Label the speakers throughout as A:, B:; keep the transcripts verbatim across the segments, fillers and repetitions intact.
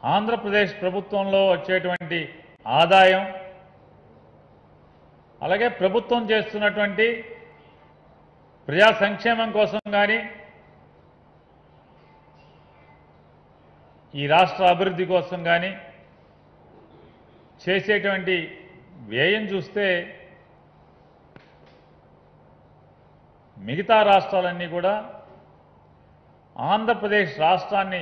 A: ఆంధ్రప్రదేశ్ ప్రభుత్వంలో వచ్చేటువంటి ఆదాయం అలాగే ప్రభుత్వం చేస్తున్నటువంటి ప్రజా సంక్షేమం కోసం కానీ ఈ రాష్ట్ర అభివృద్ధి కోసం కానీ చేసేటువంటి వ్యయం చూస్తే మిగతా రాష్ట్రాలన్నీ కూడా ఆంధ్రప్రదేశ్ రాష్ట్రాన్ని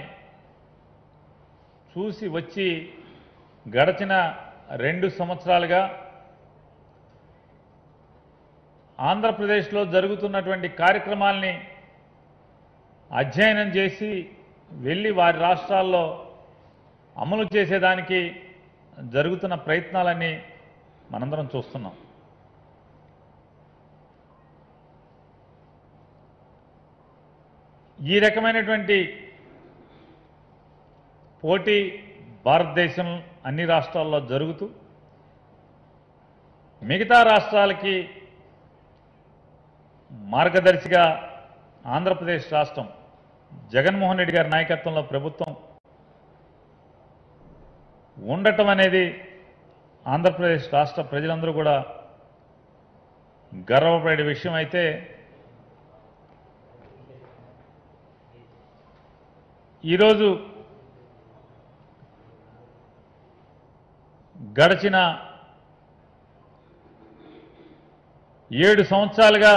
A: చూసి వచ్చి గడచిన రెండు సంవత్సరాలుగా ఆంధ్రప్రదేశ్లో జరుగుతున్నటువంటి కార్యక్రమాల్ని అధ్యయనం చేసి వెళ్ళి వారి రాష్ట్రాల్లో అమలు చేసేదానికి జరుగుతున్న ప్రయత్నాలన్నీ మనందరం చూస్తున్నాం. ఈ రకమైనటువంటి పోటీ భారతదేశం అన్ని రాష్ట్రాల్లో జరుగుతూ మిగతా రాష్ట్రాలకి మార్గదర్శిగా ఆంధ్రప్రదేశ్ రాష్ట్రం జగన్మోహన్ రెడ్డి గారి నాయకత్వంలో ప్రభుత్వం ఉండటం అనేది ఆంధ్రప్రదేశ్ రాష్ట్ర ప్రజలందరూ కూడా గర్వపడే విషయం. అయితే ఈరోజు గడిచిన ఏడు సంవత్సరాలుగా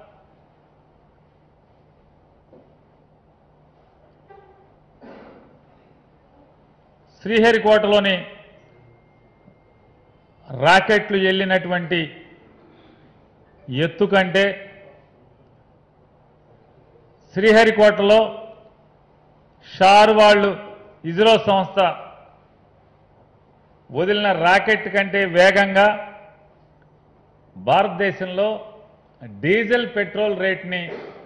A: శ్రీహరికోటలోని రాకెట్లు వెళ్ళినటువంటి ఎత్తు కంటే శ్రీహరికోటలో షార్ వాళ్ళు ఇజ్రో సంస్థ వదిలిన రాకెట్ కంటే వేగంగా భారతదేశంలో డీజిల్ పెట్రోల్ రేట్ని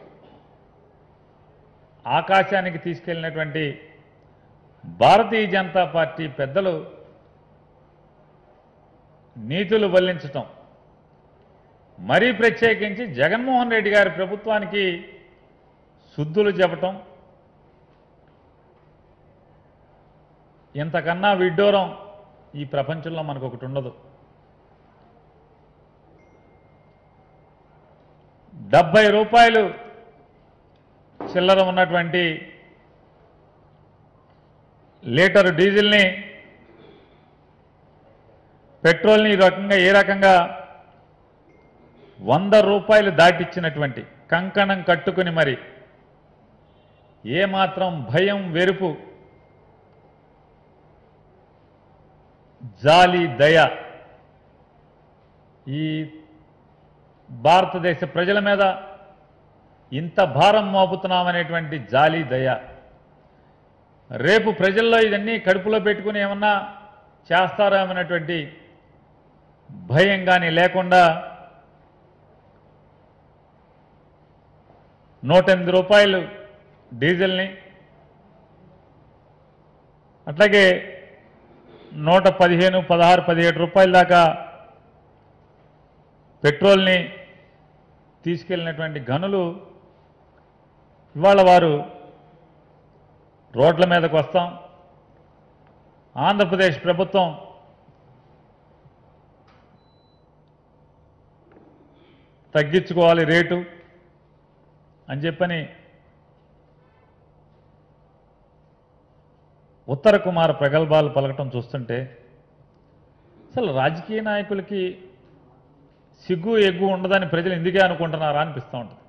A: ఆకాశానికి తీసుకెళ్లినటువంటి భారతీయ జనతా పార్టీ పెద్దలు నీతులు వల్లించటం, మరీ ప్రత్యేకించి జగన్మోహన్ రెడ్డి గారి ప్రభుత్వానికి శుద్ధులు చెప్పటం, ఇంతకన్నా విడ్డూరం ఈ ప్రపంచంలో మనకు ఒకటి ఉండదు. డెబ్బై రూపాయలు చిల్లర ఉన్నటువంటి లీటరు డీజిల్ని పెట్రోల్ని ఈ రకంగా ఏ రకంగా వంద రూపాయలు దాటిచ్చినటువంటి కంకణం కట్టుకుని మరి ఏమాత్రం భయం వెరుపు జాలి దయ ఈ భారతదేశ ప్రజల మీద ఇంత భారం మోపుతున్నామనేటువంటి జాలి దయ, రేపు ప్రజల్లో ఇదన్నీ కడుపులో పెట్టుకుని ఏమన్నా చేస్తారామనేటువంటి భయం కానీ లేకుండా నూట ఎనిమిది రూపాయలు డీజిల్ని అట్లాగే నూట పదిహేను పదహారు పదిహేడు రూపాయల దాకా పెట్రోల్ని తీసుకెళ్ళినటువంటి గనులు ఇవాళ వారు రోడ్ల మీదకు వస్తాం, ఆంధ్రప్రదేశ్ ప్రభుత్వం తగ్గించుకోవాలి రేటు అని చెప్పని ఉత్తర కుమార ప్రగల్భాలు పలకటం చూస్తుంటే అసలు రాజకీయ నాయకులకి సిగ్గు ఎగ్గు ఉండదని ప్రజలు ఎందుకే అనుకుంటున్నారా అనిపిస్తూ ఉంటుంది.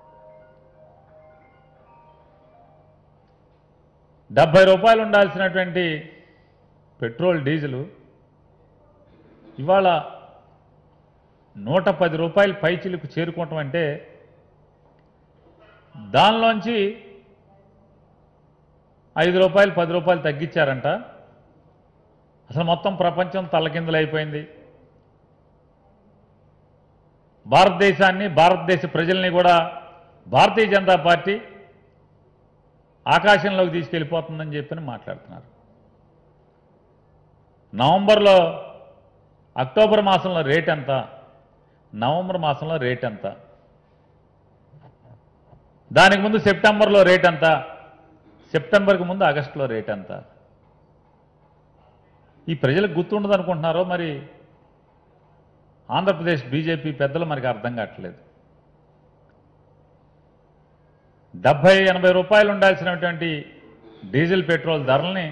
A: డెబ్బై రూపాయలు ఉండాల్సినటువంటి పెట్రోల్ డీజిలు ఇవాళ నూట పది రూపాయలు పైచిలకు చేరుకోవటం అంటే దానిలోంచి ఐదు రూపాయలు పది రూపాయలు తగ్గించారంట. అసలు మొత్తం ప్రపంచం తలకిందులైపోయింది. భారతదేశాన్ని భారతదేశ ప్రజల్ని కూడా భారతీయ జనతా పార్టీ ఆకాశంలోకి తీసుకెళ్ళిపోతుందని చెప్పని మాట్లాడుతున్నారు. నవంబర్లో అక్టోబర్ మాసంలో రేట్ ఎంత, నవంబర్ మాసంలో రేట్ ఎంత, దానికి ముందు సెప్టెంబర్లో రేట్ ఎంత, సెప్టెంబర్కి ముందు ఆగస్టులో రేట్ ఎంత, ఈ ప్రజలకు గుర్తుండదు అనుకుంటున్నారో మరి ఆంధ్రప్రదేశ్ బీజేపీ పెద్దలు మనకి అర్థం కావట్లేదు. డెబ్బై ఎనభై రూపాయలు ఉండాల్సినటువంటి డీజిల్ పెట్రోల్ ధరల్ని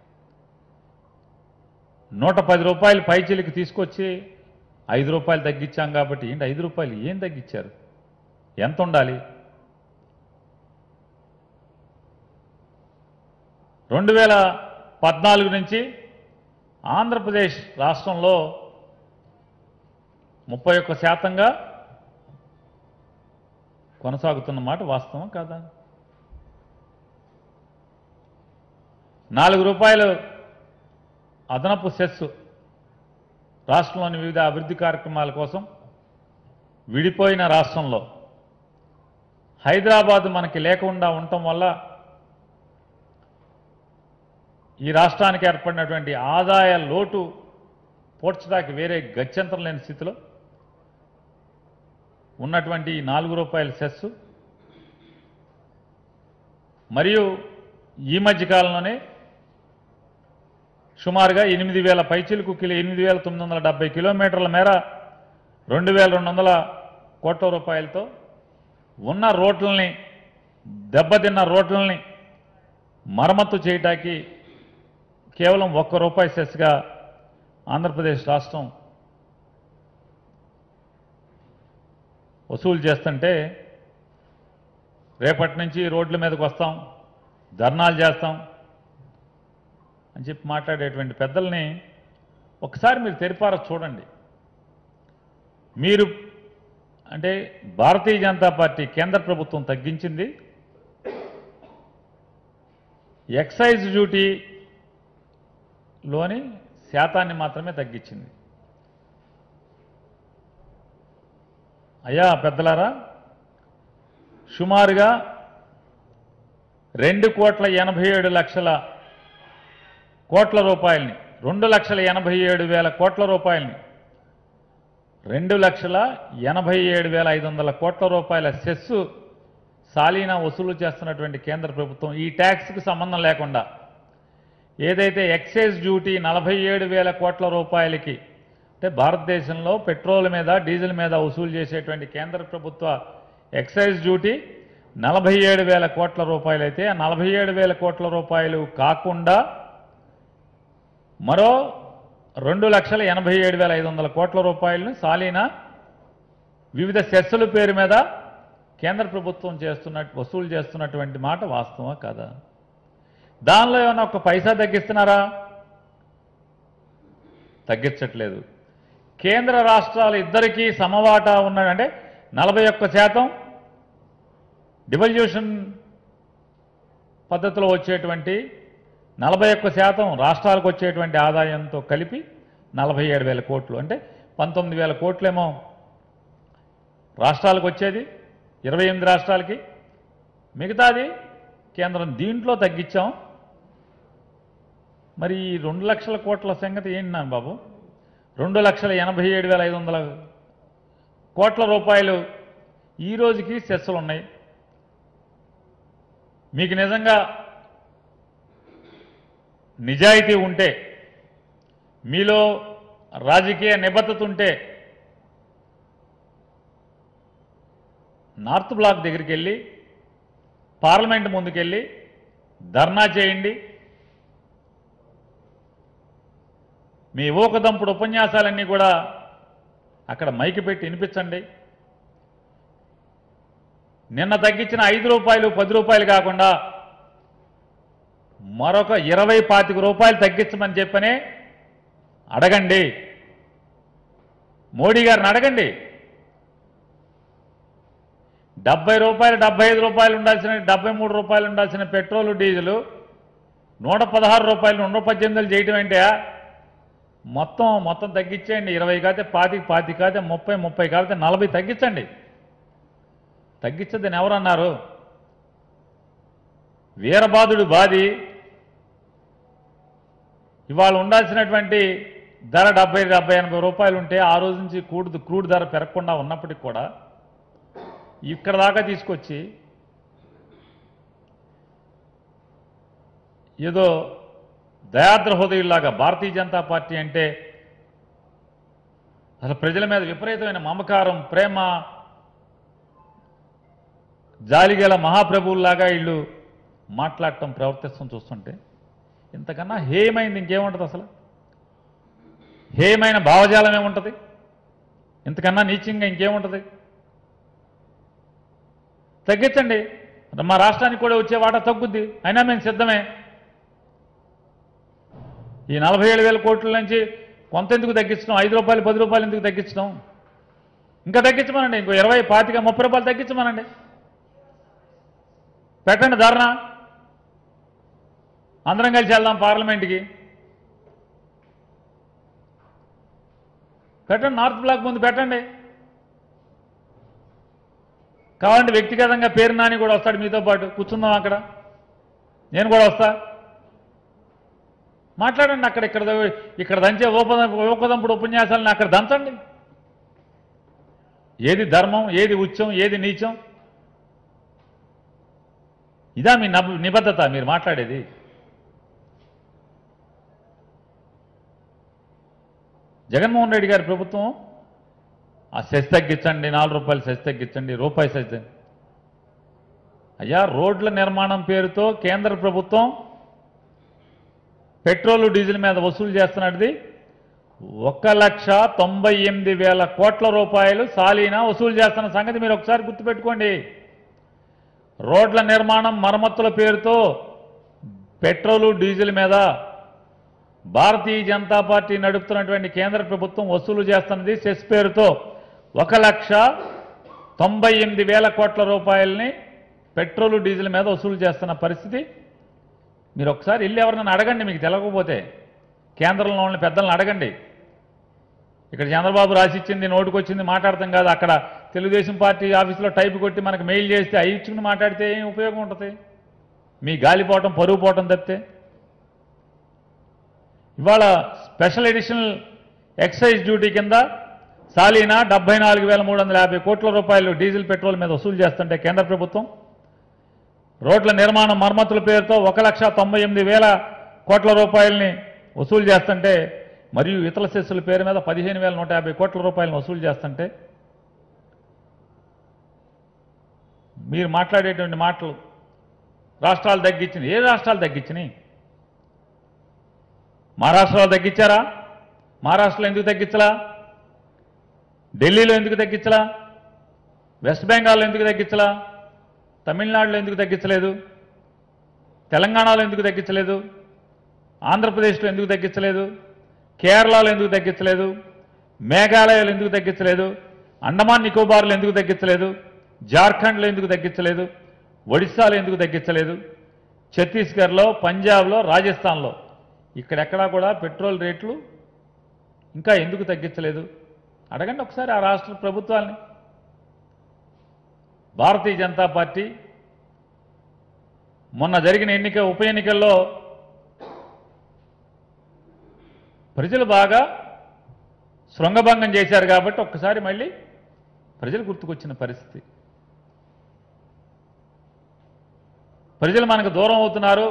A: నూట పది రూపాయలు పైచీలకి తీసుకొచ్చి ఐదు రూపాయలు తగ్గించాం కాబట్టి ఏంటి ఐదు రూపాయలు ఏం తగ్గించారు? ఎంత ఉండాలి? రెండు వేల పద్నాలుగు నుంచి ఆంధ్రప్రదేశ్ రాష్ట్రంలో ముప్పై ఒక్క శాతంగా కొనసాగుతున్న మాట వాస్తవం కాదా? నాలుగు రూపాయలు అదనపు సెస్ రాష్ట్రంలోని వివిధ అభివృద్ధి కార్యక్రమాల కోసం విడిపోయిన రాష్ట్రంలో హైదరాబాద్ మనకి లేకుండా ఉండటం వల్ల ఈ రాష్ట్రానికి ఏర్పడినటువంటి ఆదాయ లోటు పోడ్చడానికి వేరే గత్యంతరం లేని స్థితిలో ఉన్నటువంటి ఈ నాలుగు రూపాయల సెస్ మరియు ఈ మధ్య కాలంలోనే సుమారుగా ఎనిమిది వేల పైచిలకు కిలో ఎనిమిది వేల తొమ్మిది వందల డెబ్బై కిలోమీటర్ల మేర రెండు వేల రెండు వందల కోట్ల రూపాయలతో ఉన్న రోడ్లని దెబ్బతిన్న రోడ్లని మరమ్మతు చేయటానికి కేవలం ఒక్క రూపాయి సెస్గా ఆంధ్రప్రదేశ్ రాష్ట్రం వసూలు చేస్తుంటే రేపటి నుంచి రోడ్ల మీదకి వస్తాం, ధర్నాలు చేస్తాం అని చెప్పి మాట్లాడేటువంటి పెద్దల్ని ఒకసారి మీరు తెరిపార చూడండి. మీరు అంటే భారతీయ జనతా పార్టీ కేంద్ర ప్రభుత్వం తగ్గించింది ఎక్సైజ్ డ్యూటీలోని శాతాన్ని మాత్రమే తగ్గించింది. అయ్యా పెద్దలారా, సుమారుగా రెండు కోట్ల ఎనభై ఏడు లక్షల కోట్ల రూపాయలని రెండు లక్షల ఎనభై ఏడు వేల కోట్ల రూపాయలని రెండు లక్షల ఎనభై ఏడు వేల ఐదు వందల కోట్ల రూపాయల సెస్సు సాలీనా వసూలు చేస్తున్నటువంటి కేంద్ర ప్రభుత్వం ఈ ట్యాక్స్కి సంబంధం లేకుండా ఏదైతే ఎక్సైజ్ డ్యూటీ నలభై ఏడు వేల కోట్ల రూపాయలకి అంటే భారతదేశంలో పెట్రోల్ మీద డీజిల్ మీద వసూలు చేసేటువంటి కేంద్ర ప్రభుత్వ ఎక్సైజ్ డ్యూటీ నలభై ఏడు వేల కోట్ల రూపాయలు అయితే ఆ నలభై ఏడు వేల కోట్ల రూపాయలు కాకుండా మరో రెండు లక్షల ఎనభై ఏడు వేల ఐదు వందల కోట్ల రూపాయలను సాలీనా వివిధ సెస్సుల పేరు మీద కేంద్ర ప్రభుత్వం చేస్తున్నట్టు వసూలు చేస్తున్నటువంటి మాట వాస్తవమా కాదా? దానిలో ఏమైనా ఒక పైసా తగ్గిస్తున్నారా? తగ్గించట్లేదు. కేంద్ర రాష్ట్రాలు ఇద్దరికీ సమవాటా ఉన్నాడంటే నలభై ఒక్క శాతం డివల్యూషన్ పద్ధతిలో వచ్చేటువంటి నలభై ఒక్క శాతం రాష్ట్రాలకు వచ్చేటువంటి ఆదాయంతో కలిపి నలభై ఏడు వేల కోట్లు అంటే పంతొమ్మిది వేల కోట్లేమో రాష్ట్రాలకు వచ్చేది, ఇరవై ఎనిమిది రాష్ట్రాలకి, మిగతాది కేంద్రం. దీంట్లో తగ్గించాం. మరి ఈ రెండు లక్షల కోట్ల సంగతి ఏంటి నా బాబు? రెండు లక్షల ఎనభై ఏడు వేల ఐదు వందల కోట్ల రూపాయలు ఈ రోజుకి సెస్సులు ఉన్నాయి. మీకు నిజంగా నిజాయితీ ఉంటే, మీలో రాజకీయ నిబద్ధత ఉంటే నార్త్ బ్లాక్ దగ్గరికి వెళ్ళి పార్లమెంట్ ముందుకెళ్ళి ధర్నా చేయండి. మీ ఊకదంపుడు ఉపన్యాసాలన్నీ కూడా అక్కడ మైకి పెట్టి వినిపించండి. నిన్న తగ్గించిన ఐదు రూపాయలు పది రూపాయలు కాకుండా మరొక ఇరవై పాతిక రూపాయలు తగ్గించమని చెప్పనే అడగండి. మోడీ గారిని అడగండి. డెబ్బై రూపాయలు డెబ్బై ఐదు రూపాయలు ఉండాల్సిన డెబ్బై మూడు రూపాయలు ఉండాల్సిన పెట్రోలు డీజిల్ నూట పదహారు రూపాయలు నూట పద్దెనిమిదిలు చేయటం ఏంటి? మొత్తం మొత్తం తగ్గించేయండి. ఇరవై కాతే పాతికి పాతి కాతే ముప్పై ముప్పై కాతే నలభై తగ్గించండి. తగ్గించద్దని ఎవరన్నారు? వీరబాదుడు బాది ఇవాళ ఉండాల్సినటువంటి ధర డెబ్బై డెబ్బై ఎనభై రూపాయలు ఉంటే ఆ రోజు నుంచి క్రూడ్ క్రూడ్ ధర పెరగకుండా ఉన్నప్పటికీ కూడా ఇక్కడ దాకా తీసుకొచ్చి ఏదో దయాద్ర హృదయుల్లాగా భారతీయ జనతా పార్టీ అంటే అసలు ప్రజల మీద విపరీతమైన మమకారం, ప్రేమ, జాలిగల మహాప్రభువుల్లాగా వీళ్ళు మాట్లాడటం, ప్రవర్తిస్తాం చూస్తుంటే ఇంతకన్నా హేయమైంది ఇంకేముంటుంది? అసలు హేయమైన భావజాలం ఏముంటుంది? ఇంతకన్నా నీచంగా ఇంకేముంటుంది? తగ్గించండి, మా రాష్ట్రానికి కూడా వచ్చే వాటా తగ్గుద్ది, అయినా మేము సిద్ధమే. ఈ నలభై ఏడు వేల కోట్ల నుంచి కొంత ఎందుకు తగ్గించడం? ఐదు రూపాయలు పది రూపాయలు ఎందుకు తగ్గించడం? ఇంకా తగ్గించమనండి, ఇంకో ఇరవై పాతిక ముప్పై రూపాయలు తగ్గించమనండి, పెట్టండి ధర్నా, అందరం కలిసి వెళ్దాం పార్లమెంట్కి. పెట్టండి, నార్త్ బ్లాక్ ముందు పెట్టండి. కావాలంటే వ్యక్తిగతంగా పేరు నాని కూడా వస్తాడు మీతో పాటు, కూర్చుందాం అక్కడ, నేను కూడా వస్తా. మాట్లాడండి అక్కడ, ఇక్కడ ఇక్కడ దంచే ఉపద ఉపదంపుడు ఉపన్యాసాలను అక్కడ దంచండి. ఏది ధర్మం, ఏది ఉచ్చం, ఏది నీచం? ఇదా మీ నిబద్ధత మీరు మాట్లాడేది? జగన్మోహన్ రెడ్డి గారి ప్రభుత్వం ఆ సెస్ తగ్గించండి, నాలుగు రూపాయలు సెస్ తగ్గించండి, రూపాయి సెస్. అయ్యా, రోడ్ల నిర్మాణం పేరుతో కేంద్ర ప్రభుత్వం పెట్రోలు డీజిల్ మీద వసూలు చేస్తున్నది ఒక లక్ష తొంభై ఎనిమిది వేల కోట్ల రూపాయలు సాలీనా వసూలు చేస్తున్న సంగతి మీరు ఒకసారి గుర్తుపెట్టుకోండి. రోడ్ల నిర్మాణం మరమ్మతుల పేరుతో పెట్రోలు డీజిల్ మీద భారతీయ జనతా పార్టీ నడుపుతున్నటువంటి కేంద్ర ప్రభుత్వం వసూలు చేస్తున్నది సెస్ పేరుతో ఒక లక్ష తొంభై ఎనిమిది వేల కోట్ల రూపాయలని పెట్రోలు డీజిల్ మీద వసూలు చేస్తున్న పరిస్థితి. మీరు ఒకసారి వెళ్ళి ఎవరినైనా అడగండి, మీకు తెలియకపోతే కేంద్రంలో ఉన్న పెద్దలను అడగండి. ఇక్కడ చంద్రబాబు రాసిచ్చింది నోటుకొచ్చింది మాట్లాడతాం కాదు, అక్కడ తెలుగుదేశం పార్టీ ఆఫీసులో టైప్ కొట్టి మనకు మెయిల్ చేస్తే అవి ఇచ్చుకుని మాట్లాడితే ఏం ఉపయోగం ఉంటుంది? మీ గాలిపోవటం, పరుగు పోవటం తప్పితే. ఇవాళ స్పెషల్ ఎడిషనల్ ఎక్సైజ్ డ్యూటీ కింద సాలీనా డెబ్బై నాలుగు వేల మూడు వందల యాభై కోట్ల రూపాయలు డీజిల్ పెట్రోల్ మీద వసూలు చేస్తుంటే కేంద్ర ప్రభుత్వం రోడ్ల నిర్మాణం మరమ్మతుల పేరుతో ఒక లక్ష తొంభై ఎనిమిది వేల కోట్ల రూపాయలని వసూలు చేస్తుంటే, మరియు ఇతర సెస్సుల పేరు మీద పదిహేను వేల నూట యాభై కోట్ల రూపాయలను వసూలు చేస్తుంటే మీరు మాట్లాడేటువంటి మాటలు రాష్ట్రాలు తగ్గించినాయి. ఏ రాష్ట్రాలు తగ్గించినాయి? మహారాష్ట్రలో తగ్గించారా? మహారాష్ట్రలో ఎందుకు తగ్గించలా? ఢిల్లీలో ఎందుకు తగ్గించలా? వెస్ట్ బెంగాల్లో ఎందుకు తగ్గించలా? తమిళనాడులో ఎందుకు తగ్గించలేదు? తెలంగాణలో ఎందుకు తగ్గించలేదు? ఆంధ్రప్రదేశ్లో ఎందుకు తగ్గించలేదు? కేరళలో ఎందుకు తగ్గించలేదు? మేఘాలయలో ఎందుకు తగ్గించలేదు? అండమాన్ నికోబార్లో ఎందుకు తగ్గించలేదు? జార్ఖండ్లో ఎందుకు తగ్గించలేదు? ఒడిశాలో ఎందుకు తగ్గించలేదు? ఛత్తీస్గఢ్లో, పంజాబ్లో, రాజస్థాన్లో ఇక్కడెక్కడా కూడా పెట్రోల్ రేట్లు ఇంకా ఎందుకు తగ్గించలేదు? అడగండి ఒకసారి ఆ రాష్ట్ర ప్రభుత్వాలని. భారతీయ జనతా పార్టీ మొన్న జరిగిన ఎన్నిక ఉప ఎన్నికల్లో ప్రజలు బాగా శృంగభంగం చేశారు కాబట్టి ఒక్కసారి మళ్ళీ ప్రజలు గుర్తుకొచ్చిన పరిస్థితి. ప్రజలు మనకు దూరం అవుతున్నారు,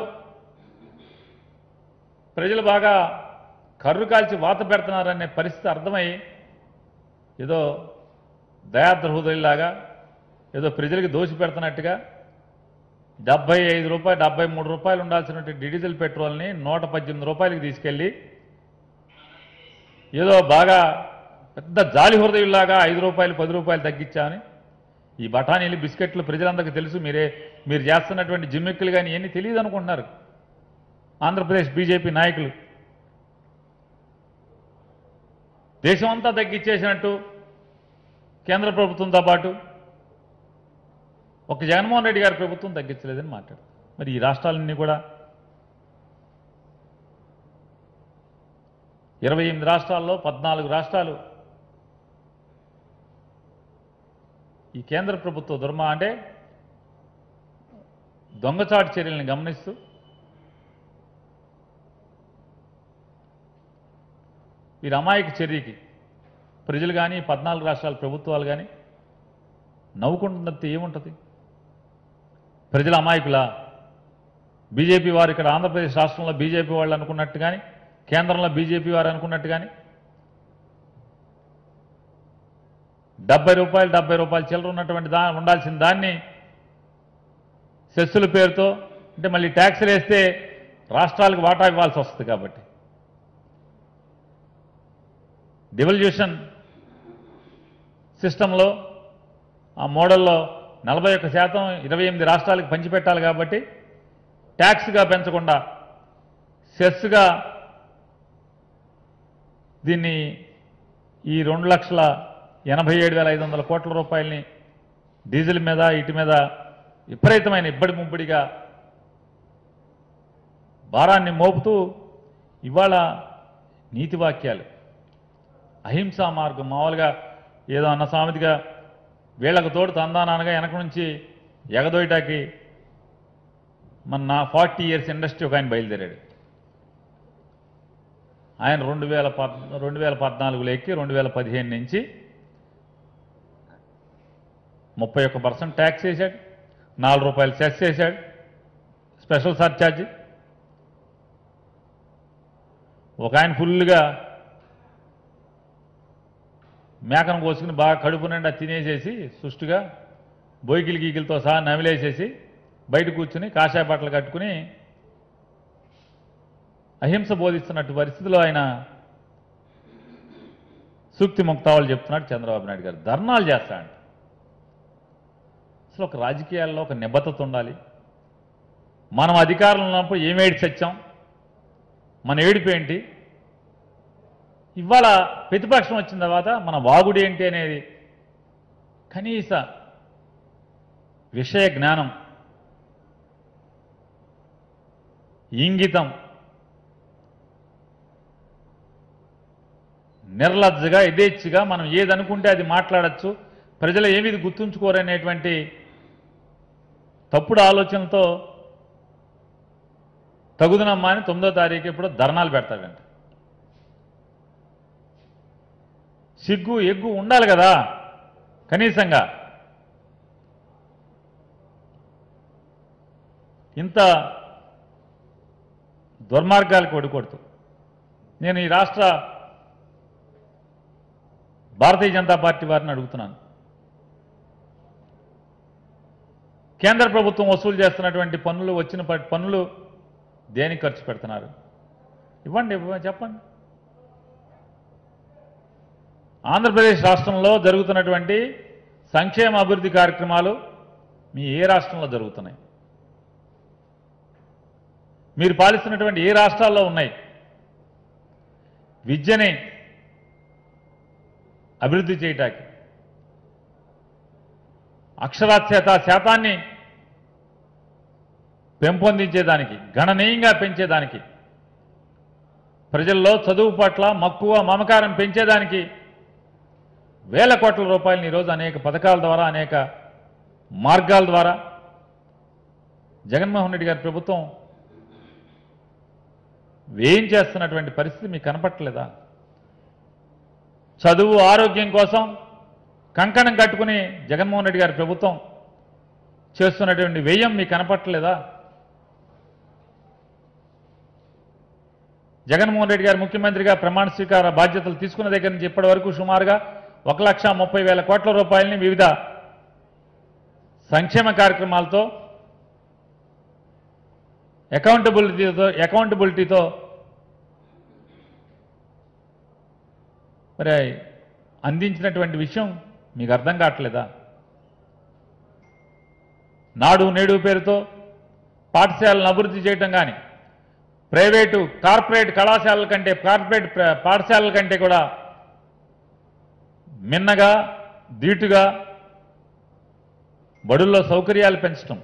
A: ప్రజలు బాగా కర్రు కాల్చి వాత పెడుతున్నారనే పరిస్థితి అర్థమై ఏదో దయాద్ర హృదయులాగా ఏదో ప్రజలకు దోషి పెడుతున్నట్టుగా డెబ్బై ఐదు రూపాయలు డెబ్బై మూడు రూపాయలు ఉండాల్సినటువంటి డీజిల్ పెట్రోల్ని నూట పద్దెనిమిది రూపాయలకి తీసుకెళ్ళి ఏదో బాగా పెద్ద జాలి హృదయులాగా ఐదు రూపాయలు పది రూపాయలు తగ్గించామని ఈ బఠానీలు బిస్కెట్లు ప్రజలందరికీ తెలుసు. మీరే మీరు చేస్తున్నటువంటి జిమ్మిక్కులు కానీ ఇవన్నీ తెలియదు అనుకుంటున్నారు ఆంధ్రప్రదేశ్ బీజేపీ నాయకులు. దేశమంతా తగ్గించేసినట్టు కేంద్ర ప్రభుత్వంతో పాటు ఒక జగన్మోహన్ రెడ్డి గారి ప్రభుత్వం తగ్గించలేదని మాట్లాడు. మరి ఈ రాష్ట్రాలన్నీ కూడా ఇరవై ఎనిమిది రాష్ట్రాల్లో పద్నాలుగు రాష్ట్రాలు ఈ కేంద్ర ప్రభుత్వ దుర్మా అంటే దొంగచాటు చర్యలను గమనిస్తూ వీరి అమాయక చర్యకి ప్రజలు కానీ పద్నాలుగు రాష్ట్రాల ప్రభుత్వాలు కానీ నవ్వుకుంటున్నది ఏముంటుంది? ప్రజల అమాయకులా? బీజేపీ వారు ఇక్కడ ఆంధ్రప్రదేశ్ రాష్ట్రంలో బీజేపీ వాళ్ళు అనుకున్నట్టు కానీ కేంద్రంలో బీజేపీ వారు అనుకున్నట్టు కానీ డెబ్బై రూపాయలు డెబ్బై రూపాయలు చిల్లర ఉన్నటువంటి దా ఉండాల్సిన దాన్ని సెస్సుల పేరుతో అంటే మళ్ళీ ట్యాక్సులు వేస్తే రాష్ట్రాలకు వాటా ఇవ్వాల్సి వస్తుంది కాబట్టి డివల్యూషన్ సిస్టంలో ఆ మోడల్లో నలభై ఒక్క శాతం ఇరవై ఎనిమిది రాష్ట్రాలకు పంచిపెట్టాలి కాబట్టి ట్యాక్స్గా పెంచకుండా సెస్గా దీన్ని ఈ రెండు లక్షల ఎనభై ఏడు వేల ఐదు వందల కోట్ల రూపాయలని డీజిల్ మీద ఇటు మీద విపరీతమైన ఇబ్బడి ముబ్బడిగా భారాన్ని మోపుతూ ఇవాళ నీతి వాక్యాలు అహింసా మార్గం మామూలుగా ఏదో అన్న సామెతగా వీళ్ళకు తోడు తందానానగా వెనక నుంచి ఎగదోయటానికి మన నా ఫార్టీ ఇయర్స్ ఇండస్ట్రీ ఒక ఆయన బయలుదేరాడు. ఆయన రెండు వేల పద్ రెండు వేల పద్నాలుగులో ఎక్కి రెండు వేల పదిహేను నుంచి ముప్పై ఒక్క పర్సెంట్ ట్యాక్స్ వేశాడు, నాలుగు రూపాయలు సెస్ వేశాడు, స్పెషల్ సర్ఛార్జీ. ఒక ఆయన ఫుల్గా మేకను కోసుకుని బాగా కడుపు నిండా తినేసేసి సుష్టుగా బొయ్కిలి గీకిలతో సహా నమిలేసేసి బయట కూర్చుని కాషాయ బట్టలు కట్టుకుని అహింస బోధిస్తున్నట్టు పరిస్థితిలో ఆయన సూక్తి ముక్తావాళ్ళు చెప్తున్నాడు చంద్రబాబు నాయుడు గారు. ధర్నాలు చేస్తాడు. అసలు ఒక రాజకీయాల్లో ఒక నిబద్ధత ఉండాలి. మనం అధికారంలో ఉన్నప్పుడు ఏమేడి సత్యం, మన ఏడుపు ఏంటి, ఇవాళ ప్రతిపక్షం వచ్చిన తర్వాత మన వాగుడు ఏంటి అనేది కనీస విషయ జ్ఞానం, ఇంగితం, నిర్లజ్జగా యథేచ్ఛగా మనం ఏదనుకుంటే అది మాట్లాడచ్చు, ప్రజలు ఏమీ గుర్తుంచుకోరనేటువంటి తప్పుడు ఆలోచనలతో తగుదనమ్మా అని తొమ్మిదో తారీఖు ఇప్పుడు ధర్నాలు పెడతాడంట. సిగ్గు ఎగ్గు ఉండాలి కదా కనీసంగా. ఇంత దుర్మార్గాలకు ఒడికొడుతూ నేను ఈ రాష్ట్ర భారతీయ జనతా పార్టీ వారిని అడుగుతున్నాను. కేంద్ర ప్రభుత్వం వసూలు చేస్తున్నటువంటి పన్నులు వచ్చిన పన్నులు దేనికి ఖర్చు పెడుతున్నారు? ఇవ్వండి, చెప్పండి. ఆంధ్రప్రదేశ్ రాష్ట్రంలో జరుగుతున్నటువంటి సంక్షేమ అభివృద్ధి కార్యక్రమాలు మీ ఏ రాష్ట్రంలో జరుగుతున్నాయి? మీరు పాలిస్తున్నటువంటి ఏ రాష్ట్రాల్లో ఉన్నాయి? విద్యని అభివృద్ధి చేయటానికి, అక్షరాస్యత శాతాన్ని పెంపొందించేదానికి, గణనీయంగా పెంచేదానికి, ప్రజల్లో చదువు పట్ల మక్కువ మమకారం పెంచేదానికి వేల కోట్ల రూపాయలను ఈరోజు అనేక పథకాల ద్వారా అనేక మార్గాల ద్వారా జగన్మోహన్ రెడ్డి గారి ప్రభుత్వం వేయించేస్తున్నటువంటి పరిస్థితి మీకు కనపట్టలేదా? చదువు ఆరోగ్యం కోసం కంకణం కట్టుకుని జగన్మోహన్ రెడ్డి గారి ప్రభుత్వం చేస్తున్నటువంటి వ్యయం మీకు కనపట్టలేదా? జగన్మోహన్ రెడ్డి గారు ముఖ్యమంత్రిగా ప్రమాణ స్వీకార బాధ్యతలు తీసుకున్న దగ్గర నుంచి ఇప్పటి వరకు సుమారుగా ఒక లక్ష ముప్పై వేల కోట్ల రూపాయలని వివిధ సంక్షేమ కార్యక్రమాలతో అకౌంటబిలిటీతో అకౌంటబిలిటీతో మరి అందించినటువంటి విషయం మీకు అర్థం కావట్లేదా? నాడు నేడు పేరుతో పాఠశాలను అభివృద్ధి చేయటం కానీ, ప్రైవేటు కార్పొరేట్ కళాశాలల కంటే కార్పొరేట్ పాఠశాలల కంటే కూడా మిన్నగా ధీటుగా బడుల్లో సౌకర్యాలు పెంచడం,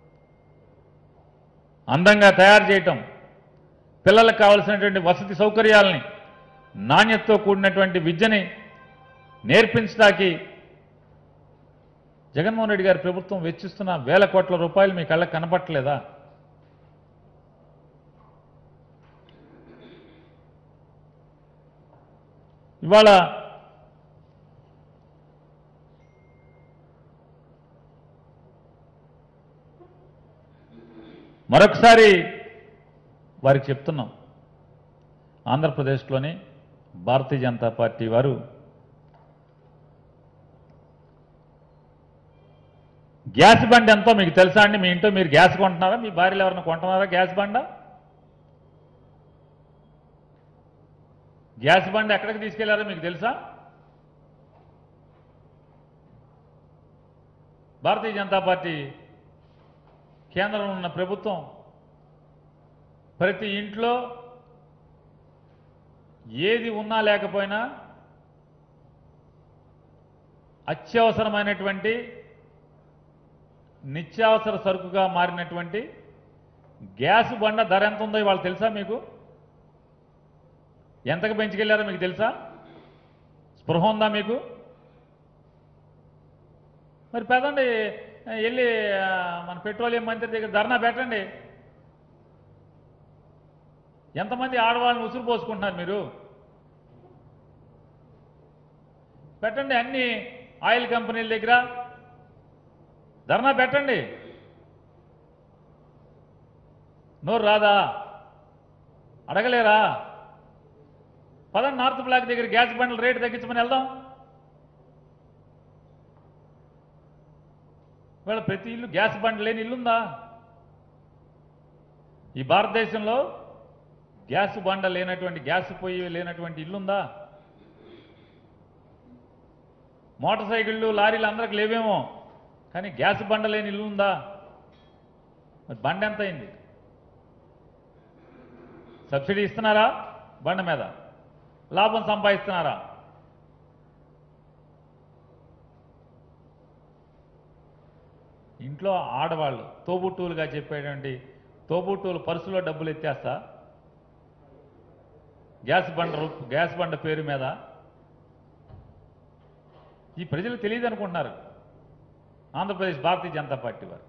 A: అందంగా తయారు చేయటం, పిల్లలకు కావలసినటువంటి వసతి సౌకర్యాలని నాణ్యతతో కూడినటువంటి విద్యని నేర్పించడానికి జగన్మోహన్ రెడ్డి గారి ప్రభుత్వం వెచ్చిస్తున్న వేల కోట్ల రూపాయలు మీ కళ్ళకు కనపట్టలేదా? ఇవాళ మరొకసారి వారికి చెప్తున్నాం, ఆంధ్రప్రదేశ్లోని భారతీయ జనతా పార్టీ వారు గ్యాస్ బండ్ ఎంతో మీకు తెలుసా అండి? మీ ఇంట్లో మీరు గ్యాస్ కొంటున్నారా? మీ భార్యలు ఎవరైనా కొంటున్నారా గ్యాస్ బండ? గ్యాస్ బండ్ ఎక్కడికి తీసుకెళ్లారో మీకు తెలుసా? భారతీయ జనతా పార్టీ కేంద్రంలో ఉన్న ప్రభుత్వం ప్రతి ఇంట్లో ఏది ఉన్నా లేకపోయినా అత్యవసరమైనటువంటి నిత్యావసర సరుకుగా మారినటువంటి గ్యాస్ బండ ధర ఎంత ఉందో ఇవాళ తెలుసా మీకు? ఎంతకు పెంచుకెళ్లారో మీకు తెలుసా? స్పృహ ఉందా మీకు? మరి పెదండి, వెళ్ళి మన పెట్రోలియం మంత్రి దగ్గర ధర్నా పెట్టండి. ఎంతమంది ఆడవాళ్ళని ఉసురు పోసుకుంటున్నారు మీరు? పెట్టండి, అన్ని ఆయిల్ కంపెనీల దగ్గర ధర్నా పెట్టండి. నోరు రాదా? అడగలేరా? పదండి, నార్త్ బ్లాక్ దగ్గర గ్యాస్ బండ్ల రేటు తగ్గించమని వెళ్దాం. వీళ్ళ ప్రతి ఇల్లు గ్యాస్ బండ్ లేని ఇల్లుందా? ఈ భారతదేశంలో గ్యాస్ బండ లేనటువంటి, గ్యాస్ పొయ్యి లేనటువంటి ఇల్లుందా? మోటార్ సైకిళ్ళు, లారీలు అందరికి లేవేమో, కానీ గ్యాస్ బండ లేని ఇల్లు ఉందా? మరి బండ ఎంత అయింది? సబ్సిడీ ఇస్తున్నారా? బండ మీద లాభం సంపాదిస్తున్నారా? ఇంట్లో ఆడవాళ్ళు తోబుట్టువులుగా చెప్పేటువంటి తోబుట్టువులు పర్సులో డబ్బులు ఎత్తేస్తా గ్యాస్ బండ గ్యాస్ బండ పేరు మీద. ఈ ప్రజలు తెలియదు అనుకుంటున్నారు ఆంధ్రప్రదేశ్ భారతీయ జనతా పార్టీ వారు.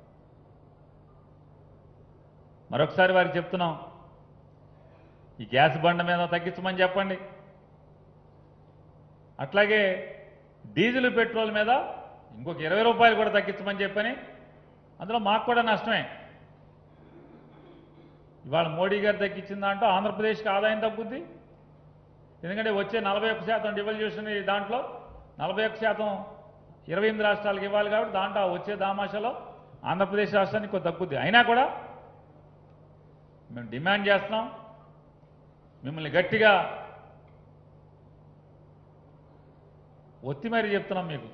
A: మరొకసారి వారికి చెప్తున్నాం, ఈ గ్యాస్ బండ మీద తగ్గించమని చెప్పండి. అట్లాగే డీజిల్ పెట్రోల్ మీద ఇంకొక ఇరవై రూపాయలు కూడా తగ్గించమని చెప్పని, అందులో మాకు కూడా నష్టమే. ఇవాళ మోడీ గారు తగ్గించిన దాంట్లో ఆంధ్రప్రదేశ్కి ఆదాయం తగ్గుద్ది. ఎందుకంటే వచ్చే నలభై ఒక్క శాతం డివల్యూషన్ దాంట్లో నలభై ఒక్క శాతం ఇరవై ఎనిమిది రాష్ట్రాలకు ఇవ్వాలి కాబట్టి దాంట్లో వచ్చే దామాషలో ఆంధ్రప్రదేశ్ రాష్ట్రానికి కొంత తగ్గుద్ది. అయినా కూడా మేము డిమాండ్ చేస్తున్నాం, మిమ్మల్ని గట్టిగా ఒత్తి మరీ చెప్తున్నాం మీకు,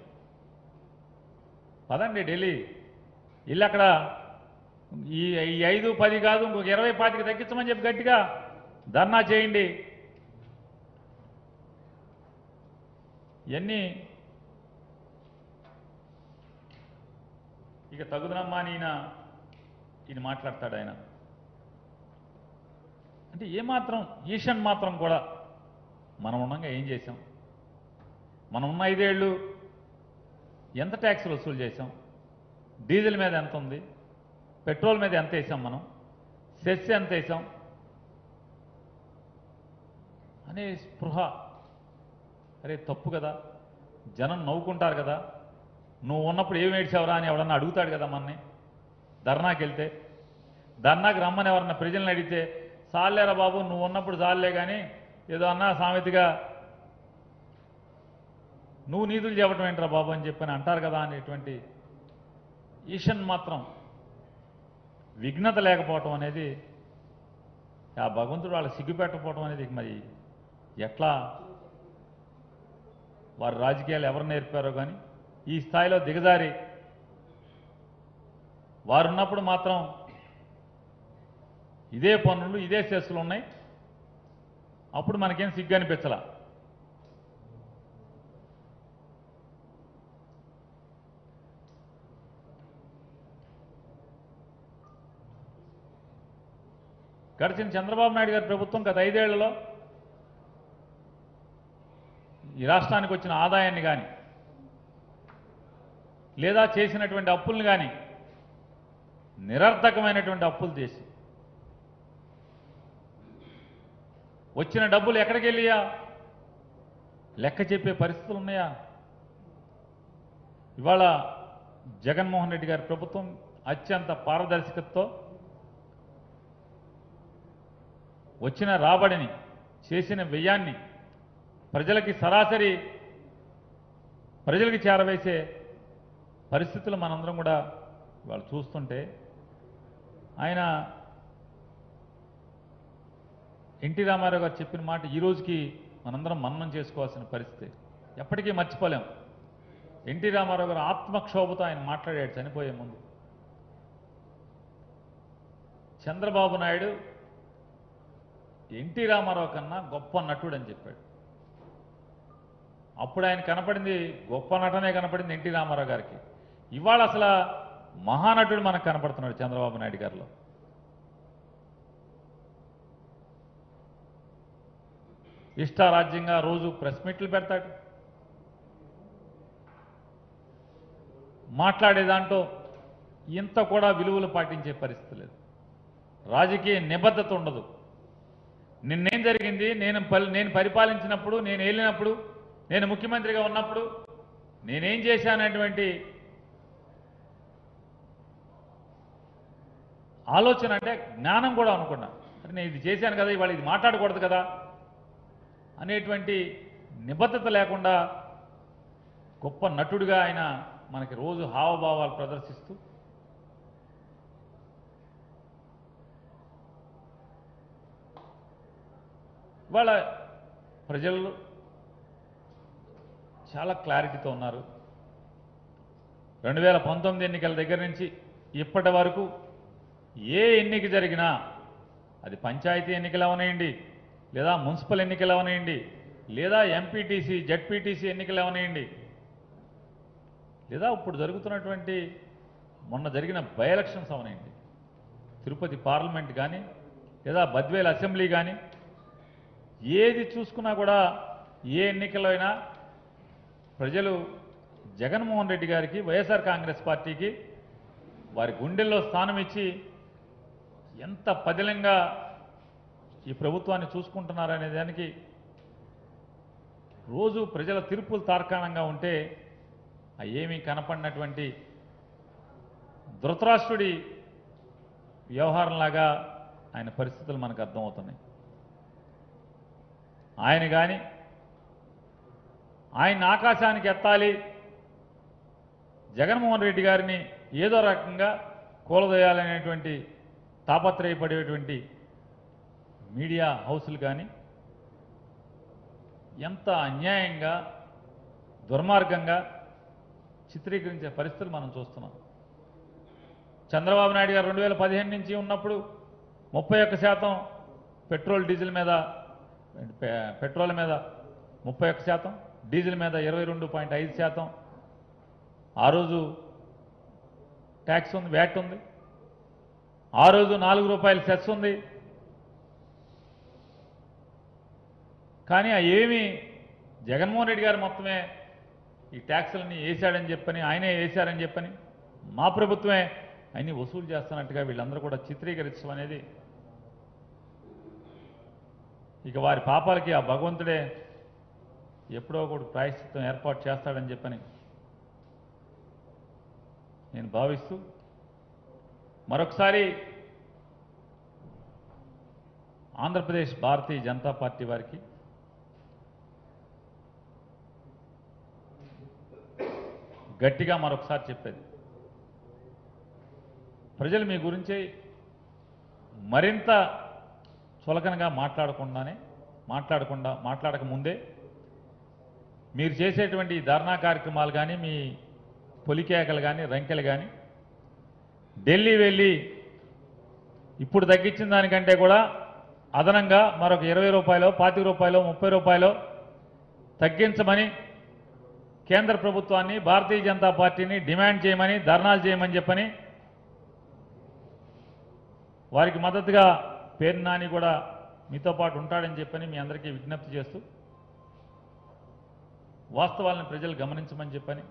A: పదండి ఢిల్లీ ఇల్లు అక్కడ ఈ ఈ ఐదు పది కాదు ఇంకొక ఇరవై పాతికి తగ్గించమని చెప్పి గట్టిగా ధర్నా చేయండి. ఇవన్నీ ఇక తగుదనమ్మా అని ఈయన ఈయన మాట్లాడతాడు. ఆయన అంటే ఏమాత్రం ఈషన్ మాత్రం కూడా మనం ఉండగా ఏం చేశాం? మనం ఉన్న ఐదేళ్ళు ఎంత ట్యాక్సులు వసూలు చేశాం? డీజిల్ మీద ఎంత ఉంది? పెట్రోల్ మీద ఎంత వేసాం? మనం సెస్ ఎంత వేసాం అనే స్పృహ. అరే తప్పు కదా, జనం నవ్వుకుంటారు కదా, నువ్వు ఉన్నప్పుడు ఏమి ఏడ్చావురా అని ఎవడన్నా అడుగుతాడు కదా మనని. ధర్నాకి వెళ్తే, ధర్నాకి రమ్మని ఎవరన్నా ప్రజలను అడిగితే, సాలేరా బాబు నువ్వు ఉన్నప్పుడు చాలే కానీ ఏదో అన్నా సామెతగా నువ్వు నీతులు చెప్పడం ఏంట్రా బాబు అని చెప్పని అంటారు కదా అనేటువంటి ఈషన్ మాత్రం విఘ్నత లేకపోవటం అనేది, ఆ భగవంతుడు వాళ్ళ సిగ్గుపెట్టకపోవటం అనేది మరి ఎట్లా వారి రాజకీయాలు ఎవరు నేర్పారో కానీ ఈ స్థాయిలో దిగజారి వారున్నప్పుడు మాత్రం ఇదే పనులు ఇదే సెస్సులు ఉన్నాయి. అప్పుడు మనకేం సిగ్గు అనిపించలా. గడిచిన చంద్రబాబు నాయుడు గారి ప్రభుత్వం గత ఐదేళ్లలో ఈ రాష్ట్రానికి వచ్చిన ఆదాయాన్ని కానీ లేదా చేసినటువంటి అప్పుల్ని కానీ నిరర్థకమైనటువంటి అప్పులు చేసి వచ్చిన డబ్బులు ఎక్కడికి వెళ్ళియా లెక్క చెప్పే పరిస్థితులు ఉన్నాయా? ఇవాళ జగన్మోహన్ రెడ్డి గారి ప్రభుత్వం అత్యంత పారదర్శకతతో వచ్చిన రాబడిని చేసిన వ్యయాన్ని ప్రజలకి సరాసరి ప్రజలకి చేరవేసే పరిస్థితులు మనందరం కూడా వాళ్ళు చూస్తుంటే ఆయన ఎన్టీ రామారావు గారు చెప్పిన మాట ఈ రోజుకి మనందరం మననం చేసుకోవాల్సిన పరిస్థితి, ఎప్పటికీ మర్చిపోలేం. ఎన్టీ రామారావు గారు ఆత్మక్షోభతో ఆయన మాట్లాడాడు చనిపోయే ముందు. చంద్రబాబు నాయుడు ఎన్టీ రామారావు కన్నా గొప్ప నటుడు అని చెప్పాడు. అప్పుడు ఆయన కనపడింది గొప్ప నటనే కనపడింది ఎన్టీ రామారావు గారికి. ఇవాళ అసలు మహానటుడు మనకు కనపడుతున్నాడు చంద్రబాబు నాయుడు గారిలో. ఇష్టారాజ్యంగా రోజు ప్రెస్ మీట్లు పెడతాడు, మాట్లాడే దాంట్లో ఇంత కూడా విలువలు పాటించే పరిస్థితి లేదు, రాజకీయ నిబద్ధత ఉండదు. నిన్నేం జరిగింది, నేను నేను పరిపాలించినప్పుడు, నేను ఏలినప్పుడు, నేను ముఖ్యమంత్రిగా ఉన్నప్పుడు నేనేం చేశానటువంటి ఆలోచన అంటే జ్ఞానం కూడా అనుకున్నా. అంటే నేను ఇది చేశాను కదా, ఇవాళ ఇది మాట్లాడకూడదు కదా అనేటువంటి నిబద్ధత లేకుండా గొప్ప నటుడిగా ఆయన మనకి రోజు హావభావాలు ప్రదర్శిస్తూ ఇవాళ ప్రజలు చాలా క్లారిటీతో ఉన్నారు. రెండు వేల పంతొమ్మిది ఎన్నికల దగ్గర నుంచి ఇప్పటి వరకు ఏ ఎన్నిక జరిగినా, అది పంచాయతీ ఎన్నికలు అవనేయండి, లేదా మున్సిపల్ ఎన్నికలు అవనేయండి, లేదా ఎంపీటీసీ జెడ్పీటీసీ ఎన్నికలు అవనేయండి, లేదా ఇప్పుడు జరుగుతున్నటువంటి మొన్న జరిగిన బై ఎలక్షన్స్ అవనేయండి, తిరుపతి పార్లమెంట్ కానీ లేదా బద్వేల్ అసెంబ్లీ కానీ, ఏది చూసుకున్నా కూడా ఏ ఎన్నికల్లో అయినా ప్రజలు జగన్మోహన్ రెడ్డి గారికి, వైఎస్ఆర్ కాంగ్రెస్ పార్టీకి వారి గుండెల్లో స్థానం ఇచ్చి ఎంత పదిలంగా ఈ ప్రభుత్వాన్ని చూసుకుంటున్నారనే దానికి రోజు ప్రజల తీర్పులు తార్కాణంగా ఉంటే ఆ ఏమీ కనపడినటువంటి ధృతరాష్ట్రుడి వ్యవహారంలాగా ఆయన పరిస్థితులు మనకు అర్థమవుతున్నాయి. ఆయన కానీ ఆయన ఆకాశానికి ఎత్తాలి, జగన్మోహన్ రెడ్డి గారిని ఏదో రకంగా కూలదోయాలనేటువంటి తాపత్రయపడేటువంటి మీడియా హౌసులు కానీ ఎంత అన్యాయంగా దుర్మార్గంగా చిత్రీకరించే పరిస్థితులు మనం చూస్తున్నాం. చంద్రబాబు నాయుడు గారు రెండు వేల పదిహేను నుంచి ఉన్నప్పుడు ముప్పై ఒక్క శాతం పెట్రోల్ డీజిల్ మీద పెట్రోల్ మీద ముప్పై ఒక్క శాతం, డీజిల్ మీద ఇరవై రెండు పాయింట్ ఐదు శాతం ఆ రోజు ట్యాక్స్ ఉంది, వ్యాట్ ఉంది. ఆ రోజు నాలుగు రూపాయల సెస్ ఉంది. కానీ ఆ ఏమి జగన్మోహన్ రెడ్డి గారు మొత్తమే ఈ ట్యాక్సులని వేశాడని చెప్పని, ఆయనే వేశారని చెప్పని, మా ప్రభుత్వమే అన్ని వసూలు చేస్తున్నట్టుగా వీళ్ళందరూ కూడా చిత్రీకరించడం అనేది ఇక వారి పాపాలకి ఆ భగవంతుడే ఎప్పుడో ఒకటి ప్రాయశ్చిత్తం ఏర్పాటు చేస్తాడని చెప్పని నేను భావిస్తూ మరొకసారి ఆంధ్రప్రదేశ్ భారతీయ జనతా పార్టీ వారికి గట్టిగా మరొకసారి చెప్పేది, ప్రజలు మీ గురించి మరింత చులకనగా మాట్లాడకుండానే మాట్లాడకుండా మాట్లాడక ముందే మీరు చేసేటువంటి ధర్నా కార్యక్రమాలు కానీ, మీ పొలికేకలు కానీ, రంకెలు కానీ ఢిల్లీ వెళ్ళి ఇప్పుడు తగ్గించిన దానికంటే కూడా అదనంగా మరొక ఇరవై రూపాయలు, పాతిక రూపాయలు, ముప్పై రూపాయలు తగ్గించమని కేంద్ర ప్రభుత్వాన్ని, భారతీయ జనతా పార్టీని డిమాండ్ చేయమని, ధర్నాలు చేయమని చెప్పని వారికి మద్దతుగా పేరు నాని కూడా మీతో పాటు ఉంటాడని చెప్పని మీ అందరికీ విజ్ఞప్తి చేస్తూ వాస్తవాలను ప్రజలు గమనించమని చెప్పని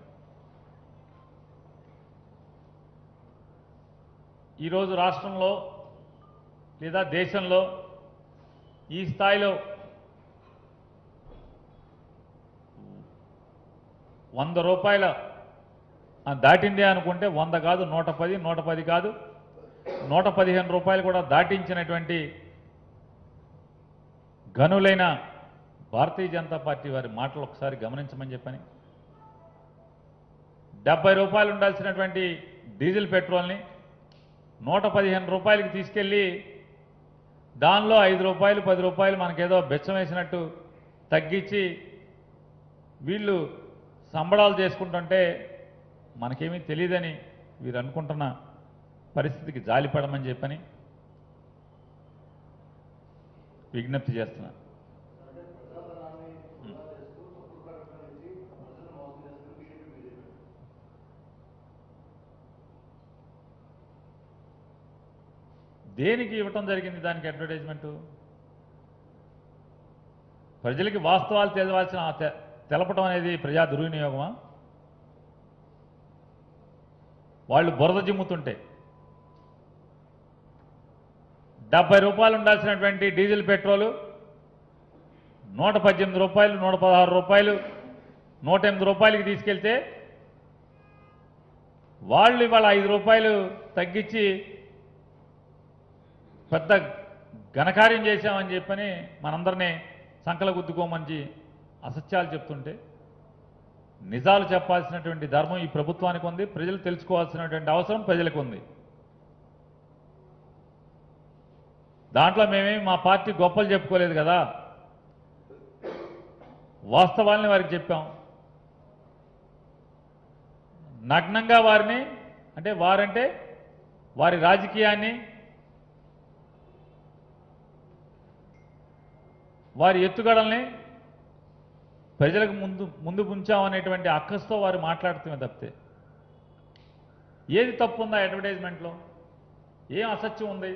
A: ఈరోజు రాష్ట్రంలో లేదా దేశంలో ఈ స్థాయిలో వంద రూపాయల దాటిందే అనుకుంటే వంద కాదు, నూట పది నూట పది కాదు, నూట పదిహేను రూపాయలు కూడా దాటించినటువంటి గనులైన భారతీయ జనతా పార్టీ వారి మాటలు ఒకసారి గమనించమని చెప్పని, డెబ్బై రూపాయలు ఉండాల్సినటువంటి డీజిల్ పెట్రోల్ని నూట పదిహేను రూపాయలకి తీసుకెళ్ళి దానిలో ఐదు రూపాయలు పది రూపాయలు మనకేదో బెచ్చం వేసినట్టు తగ్గించి వీళ్ళు సంబడాలు చేసుకుంటుంటే మనకేమీ తెలియదని వీరు అనుకుంటున్న పరిస్థితికి జాలిపడమని చెప్పని విజ్ఞప్తి చేస్తున్నా. దేనికి ఇవ్వటం జరిగింది దానికి అడ్వర్టైజ్మెంటు? ప్రజలకి వాస్తవాలు తెలవాల్సిన తెలపటం అనేది ప్రజా దుర్వినియోగమా? వాళ్ళు బురద జిమ్ముతుంటే డెబ్బై రూపాయలు ఉండాల్సినటువంటి డీజిల్ పెట్రోలు నూట పద్దెనిమిది రూపాయలు నూట పదహారు రూపాయలు నూట ఎనిమిది రూపాయలకి తీసుకెళ్తే వాళ్ళు ఇవాళ ఐదు రూపాయలు తగ్గించి పెద్ద ఘనకార్యం చేశామని చెప్పని మనందరినీ సంకల గుద్దుకోమని అసత్యాలు చెప్తుంటే నిజాలు చెప్పాల్సినటువంటి ధర్మం ఈ ప్రభుత్వానికి ఉంది. ప్రజలు తెలుసుకోవాల్సినటువంటి అవసరం ప్రజలకు ఉంది. దాంట్లో మేమేమి మా పార్టీ గొప్పలు చెప్పుకోలేదు కదా, వాస్తవాల్ని వారికి చెప్పాం. నగ్నంగా వారిని అంటే వారంటే వారి రాజకీయాన్ని వారి ఎత్తుగడల్ని ప్రజలకు ముందు ముందు ఉంచామనేటువంటి అక్కస్తో వారు మాట్లాడుతున్న తప్పితే ఏది తప్పు ఉందా? అడ్వర్టైజ్మెంట్లో ఏం అసత్యం ఉంది?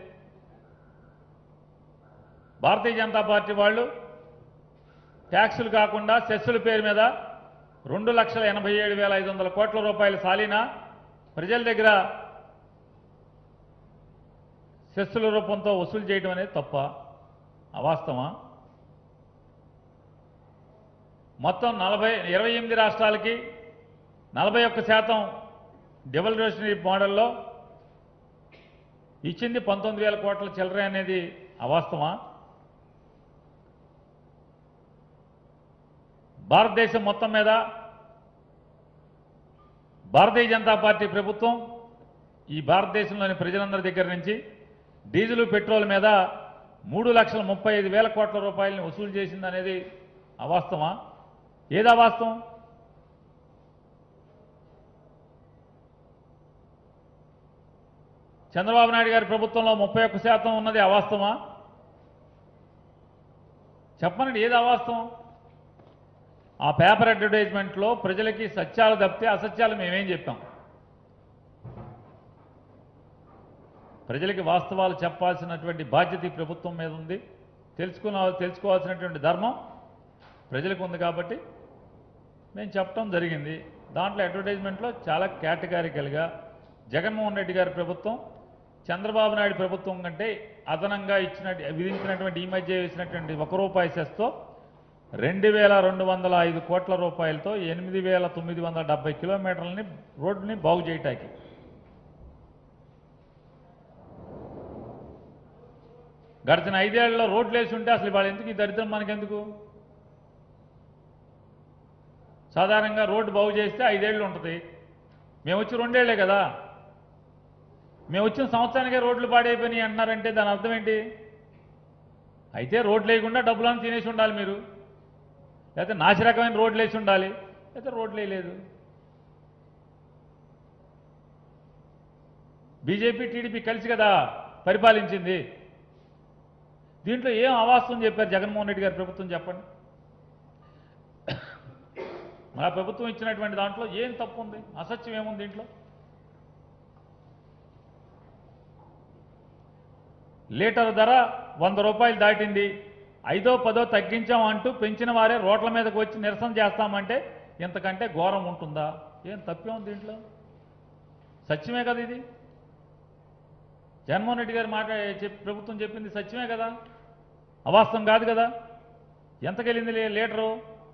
A: భారతీయ జనతా పార్టీ వాళ్ళు ట్యాక్సులు కాకుండా సెస్సుల పేరు మీద రెండు లక్షల ఎనభై ఏడు వేల ఐదు వందల కోట్ల రూపాయల సాలీనా ప్రజల దగ్గర సెస్సుల రూపంతో వసూలు చేయడం అనేది తప్ప, అవాస్తవమా? మొత్తం నలభై ఇరవై ఎనిమిది రాష్ట్రాలకి నలభై ఒక్క శాతం డెవల్యూషనరీ మోడల్లో ఇచ్చింది పంతొమ్మిది వేల కోట్ల చిల్లర అనేది అవాస్తవమా? భారతదేశం మొత్తం మీద భారతీయ జనతా పార్టీ ప్రభుత్వం ఈ భారతదేశంలోని ప్రజలందరి దగ్గర నుంచి డీజిల్ పెట్రోల్ మీద మూడు లక్షల ముప్పై ఐదు వేల కోట్ల రూపాయలని వసూలు చేసింది అనేది అవాస్తవమా? ఏది అవాస్తవం? చంద్రబాబు నాయుడు గారి ప్రభుత్వంలో ముప్పై ఒక్క శాతం ఉన్నది అవాస్తవమా? చెప్పనండి, ఏది అవాస్తవం? ఆ పేపర్ అడ్వర్టైజ్మెంట్లో ప్రజలకి సత్యాలు తప్పితే అసత్యాలు మేమేం చెప్పాం? ప్రజలకి వాస్తవాలు చెప్పాల్సినటువంటి బాధ్యత ఈ ప్రభుత్వం మీద ఉంది. తెలుసుకున్న తెలుసుకోవాల్సినటువంటి ధర్మం ప్రజలకు ఉంది కాబట్టి మేము చెప్పడం జరిగింది. దాంట్లో అడ్వర్టైజ్మెంట్లో చాలా కేటగారికల్గా జగన్మోహన్ రెడ్డి గారి ప్రభుత్వం చంద్రబాబు నాయుడు ప్రభుత్వం కంటే అదనంగా ఇచ్చిన విధించినటువంటి ఈ మధ్య వేసినటువంటి ఒక రూపాయి సెస్తో రెండు వేల రెండు వందల ఐదు కోట్ల రూపాయలతో ఎనిమిది వేల తొమ్మిది వందల డెబ్బై కిలోమీటర్లని రోడ్డుని బాగు చేయటానికి గడిచిన ఐదేళ్లలో రోడ్లు వేసి ఉంటే అసలు ఇవాళ ఎందుకు ఈ దరిద్రం మనకెందుకు? సాధారణంగా రోడ్డు బాగు చేస్తే ఐదేళ్ళు ఉంటుంది. మేము వచ్చి రెండేళ్లే కదా, మేము వచ్చిన సంవత్సరానికే రోడ్లు పాడైపోయినాయి అంటున్నారంటే దాని అర్థం ఏంటి? అయితే రోడ్లు వేయకుండా డబ్బులను తినేసి ఉండాలి మీరు, లేకపోతే నాసిరకమైన రోడ్లు వేసి ఉండాలి, లేకపోతే రోడ్లు వేయలేదు. బీజేపీ టీడీపీ కలిసి కదా పరిపాలించింది. దీంట్లో ఏం అవాస్తవం చెప్పారు జగన్మోహన్ రెడ్డి గారి ప్రభుత్వం? చెప్పండి. మన ప్రభుత్వం ఇచ్చినటువంటి దాంట్లో ఏం తప్పు ఉంది? అసత్యం ఏముంది దీంట్లో? లీటర్ ధర వంద రూపాయలు దాటింది, ఐదో పదో తగ్గించామంటూ పెంచిన వారే రోడ్ల మీదకి వచ్చి నిరసన చేస్తామంటే ఇంతకంటే ఘోరం ఉంటుందా? ఏం తప్పేం దీంట్లో? సత్యమే కదా ఇది. జగన్మోహన్ రెడ్డి గారు మాట చెప్పి ప్రభుత్వం చెప్పింది సత్యమే కదా, అవాస్తవం కాదు కదా. ఎంతకెళ్ళింది లీటరు?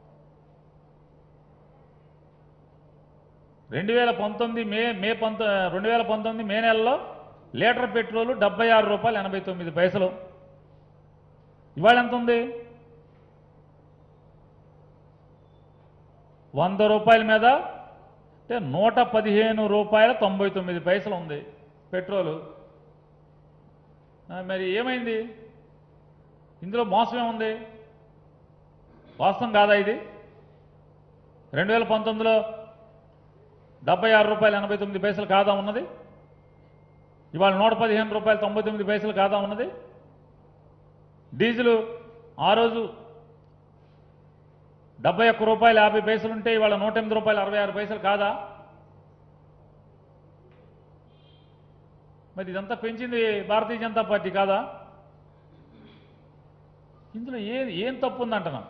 A: రెండు వేల పంతొమ్మిది మే మే పంతొ రెండు వేల పంతొమ్మిది మే నెలలో లీటర్ పెట్రోలు డెబ్బై ఆరు రూపాయలు ఎనభై తొమ్మిది పైసలు. ఇవాళ ఎంత ఉంది? వంద రూపాయల మీద అంటే నూట పదిహేను రూపాయల తొంభై తొమ్మిది పైసలు ఉంది పెట్రోలు. మరి ఏమైంది? ఇందులో మోసం ఏముంది? వాస్తవం కాదా ఇది? రెండు వేల పంతొమ్మిదిలో డెబ్బై ఆరు రూపాయలు ఎనభై తొమ్మిది పైసలు కాదా ఉన్నది? ఇవాళ నూట పదిహేను రూపాయలు తొంభై తొమ్మిది పైసలు కాదా ఉన్నది? డీజిల్ ఆ రోజు డెబ్బై ఒక్క రూపాయలు యాభై పైసలు ఉంటే ఇవాళ నూట ఎనిమిది రూపాయలు అరవై ఆరు పైసలు కాదా? మరి ఇదంతా పెంచింది భారతీయ జనతా పార్టీ కాదా? ఇందులో ఏ ఏం తప్పు ఉందంటున్నాం?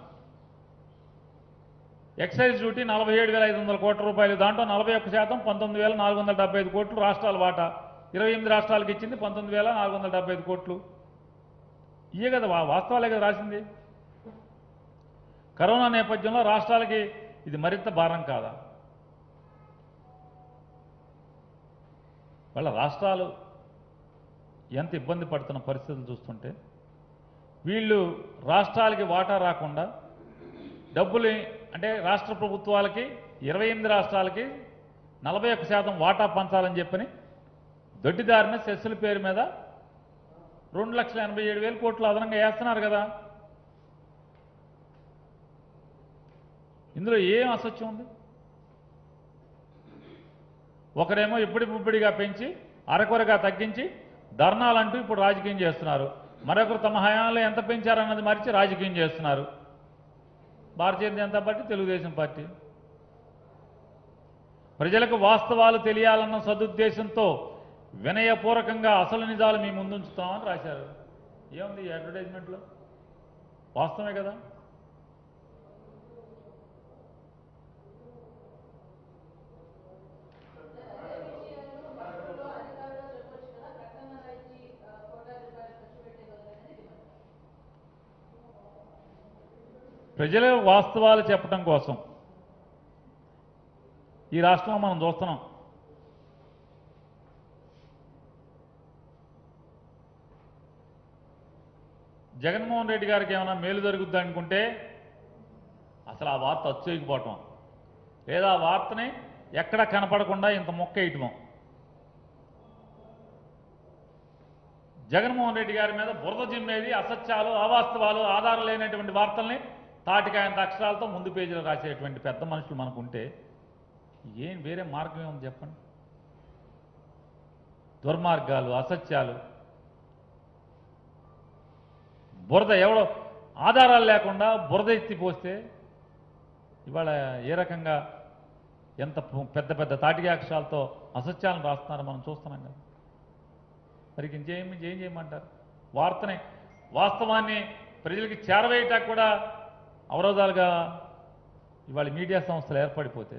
A: ఎక్సైజ్ డ్యూటీ నలభై ఏడు వేల ఐదు వందల కోట్ల రూపాయలు, దాంట్లో నలభై ఒక్క శాతం పంతొమ్మిది వేల నాలుగు వందల డెబ్బై ఐదు కోట్లు రాష్ట్రాల వాటా. ఇరవై ఎనిమిది రాష్ట్రాలకు ఇచ్చింది పంతొమ్మిది వేల నాలుగు వందల డెబ్బై ఐదు కోట్లు. ఇయే కదా వాస్తవాలే కదా రాసింది. కరోనా నేపథ్యంలో రాష్ట్రాలకి ఇది మరింత భారం కాదా? వాళ్ళ రాష్ట్రాలు ఎంత ఇబ్బంది పడుతున్న పరిస్థితులు చూస్తుంటే వీళ్ళు రాష్ట్రాలకి వాటా రాకుండా డబ్బులు అంటే రాష్ట్ర ప్రభుత్వాలకి ఇరవై ఎనిమిది రాష్ట్రాలకి నలభై ఒక్క శాతం వాటా పంచాలని చెప్పని దొడ్డిదారిన సెస్సుల పేరు మీద రెండు లక్షల ఎనభై ఏడు వేల కోట్లు అదనంగా వేస్తున్నారు కదా. ఇందులో ఏం అసత్యం ఉంది? ఒకరేమో ఇప్పుడిప్పుడిగా పెంచి అరకొరగా తగ్గించి ధర్నాలంటూ ఇప్పుడు రాజకీయం చేస్తున్నారు. మరొకరు తమ హయాంలో ఎంత పెంచారన్నది మరిచి రాజకీయం చేస్తున్నారు. భారతీయ జనతా పార్టీ, తెలుగుదేశం పార్టీ ప్రజలకు వాస్తవాలు తెలియాలన్న సదుద్దేశంతో వినయపూర్వకంగా అసలు నిజాలు మీ ముందుంచుతామని రాశారు. ఏముంది ఈ అడ్వర్టైజ్మెంట్లో? వాస్తవమే కదా. ప్రజల వాస్తవాలు చెప్పడం కోసం ఈ రాష్ట్రంలో మనం చూస్తున్నాం. జగన్మోహన్ రెడ్డి గారికి ఏమైనా మేలు జరుగుద్ది అనుకుంటే అసలు ఆ వార్త వచ్చేయకపోవటం, లేదా ఆ వార్తని ఎక్కడ కనపడకుండా ఇంత మొక్క వేయటం. జగన్మోహన్ రెడ్డి గారి మీద బురద జిమ్మేది అసత్యాలు, అవాస్తవాలు, ఆధారం లేనటువంటి వార్తల్ని తాటికాయంత అక్షరాలతో ముందు పేజీలో రాసేటువంటి పెద్ద మనుషులు మనకుంటే ఏం వేరే మార్గం ఏముంది చెప్పండి? దుర్మార్గాలు, అసత్యాలు, బురద ఎవడో ఆధారాలు లేకుండా బురద ఎత్తిపోస్తే ఇవాళ ఏ రకంగా ఎంత పెద్ద పెద్ద తాటిగా అక్షరాలతో అసత్యాలను రాస్తున్నారో మనం చూస్తున్నాం కదా. మరి ఇంకేం ఏం చేయమంటారు? వార్తని, వాస్తవాన్ని ప్రజలకి చేరవేయటానికి కూడా అవరోధాలుగా ఇవాళ మీడియా సంస్థలు ఏర్పడిపోతే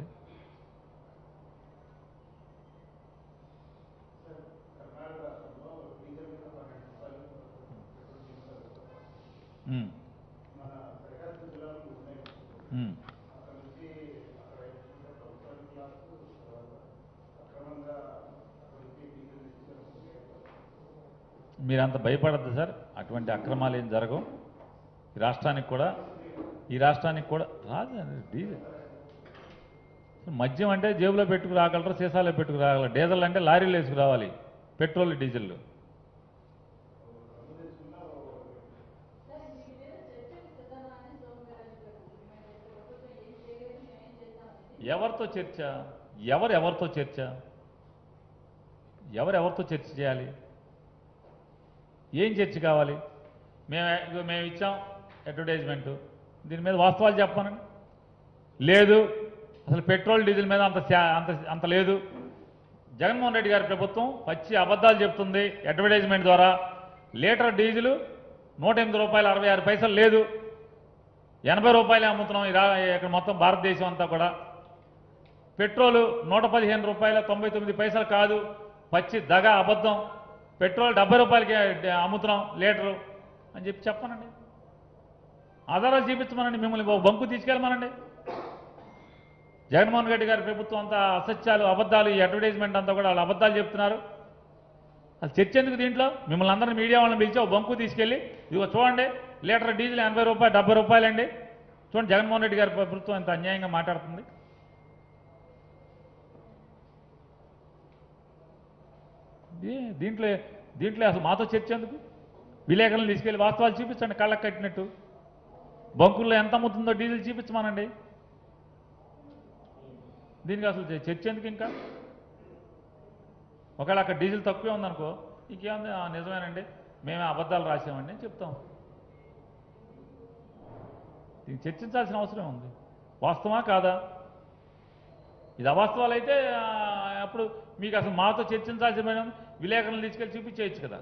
A: మీరంత భయపడద్దు సార్, అటువంటి అక్రమాలు ఏం జరగవు. ఈ రాష్ట్రానికి కూడా ఈ రాష్ట్రానికి కూడా రాదు డీజిల్. మద్యం అంటే జేబులో పెట్టుకు రాగలరు, సీసాలో పెట్టుకు రాగలరు. డీజిల్ అంటే లారీలు వేసుకు రావాలి, పెట్రోల్ డీజిల్. ఎవరితో చర్చ? ఎవరు ఎవరితో చర్చ? ఎవరెవరితో చర్చ చేయాలి? ఏం చర్చ కావాలి? మేము మేము ఇచ్చాం అడ్వర్టైజ్మెంటు, దీని మీద వాస్తవాలు చెప్పానండి. లేదు, అసలు పెట్రోల్ డీజిల్ మీద అంత అంత అంత లేదు. జగన్మోహన్ రెడ్డి గారి ప్రభుత్వం పచ్చి అబద్ధాలు చెప్తుంది. అడ్వర్టైజ్మెంట్ ద్వారా లీటర్ డీజిల్ నూట ఎనిమిది రూపాయలు అరవై ఆరు పైసలు లేదు, ఎనభై రూపాయలే అమ్ముతున్నాం ఇక్కడ మొత్తం భారతదేశం అంతా కూడా. పెట్రోలు నూట పదిహేను రూపాయల తొంభై తొమ్మిది పైసలు కాదు, పచ్చి దగ అబద్ధం. పెట్రోల్ డెబ్బై రూపాయలకి అమ్ముతున్నాం లీటరు అని చెప్పి చెప్పానండి. ఆధారాలు చూపించమనండి, మిమ్మల్ని బంకు తీసుకెళ్ళమనండి. జగన్మోహన్ రెడ్డి గారి ప్రభుత్వం అంతా అసత్యాలు, అబద్ధాలు, ఈ అడ్వర్టైజ్మెంట్ అంతా కూడా వాళ్ళు అబద్ధాలు చెప్తున్నారు. అసలు చర్చ ఎందుకు దీంట్లో? మిమ్మల్ని అందరినీ మీడియా వాళ్ళని పిలిచి ఒక బంకు తీసుకెళ్ళి ఇదిగో చూడండి, లీటర్ డీజిల్ ఎనభై రూపాయలు డెబ్బై రూపాయలండి, చూడండి జగన్మోహన్ రెడ్డి గారి ప్రభుత్వం ఎంత అన్యాయంగా మాట్లాడుతుంది. దీంట్లో దీంట్లో అసలు మాతో చర్చ ఎందుకు? విలేకరులను తీసుకెళ్లి వాస్తవాలు చూపించండి, కళ్ళకు కట్టినట్టు. బంకుల్లో ఎంత అమ్ముతుందో డీజిల్ చూపించమానండి. దీనికి అసలు చర్చ ఎందుకు? ఇంకా ఒకవేళ అక్కడ డీజిల్ తక్కువే ఉందనుకో, ఇంకేముంది, నిజమేనండి మేమే అబద్ధాలు రాసామండి అని చెప్తాం. దీన్ని చర్చించాల్సిన అవసరం ఉంది. వాస్తవమా కాదా? ఇది అవాస్తవాలు అయితే అప్పుడు మీకు అసలు మాతో చర్చించాల్సిన విలేకరులను తీసుకెళ్ళి చూపించేయచ్చు కదా.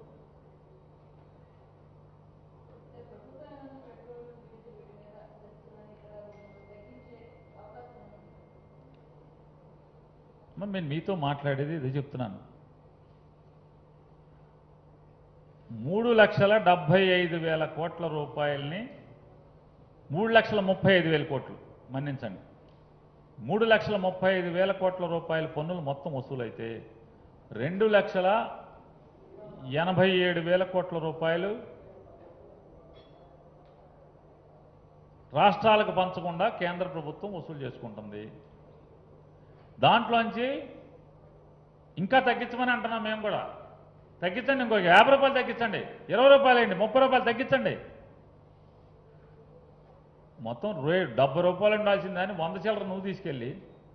A: నేను మీతో మాట్లాడేది ఇది చెప్తున్నాను. మూడు లక్షల డెబ్బై ఐదు వేల కోట్ల రూపాయలని మూడు లక్షల ముప్పై ఐదు వేల కోట్లు మన్నించండి మూడు లక్షల ముప్పై ఐదు వేల కోట్ల రూపాయల పన్నులు మొత్తం వసూలైతే రెండు లక్షల ఎనభై ఏడు వేల కోట్ల రూపాయలు రాష్ట్రాలకు పంచకుండా కేంద్ర ప్రభుత్వం వసూలు చేసుకుంటుంది. దాంట్లోంచి ఇంకా తగ్గించమని అంటున్నాం మేము కూడా. తగ్గించండి, ఇంకో యాభై రూపాయలు తగ్గించండి, ఇరవై రూపాయలు అయింది, ముప్పై రూపాయలు తగ్గించండి. మొత్తం రే డెబ్బై రూపాయలు ఉండాల్సిందని వంద చిల్లర నువ్వు తీసుకెళ్ళి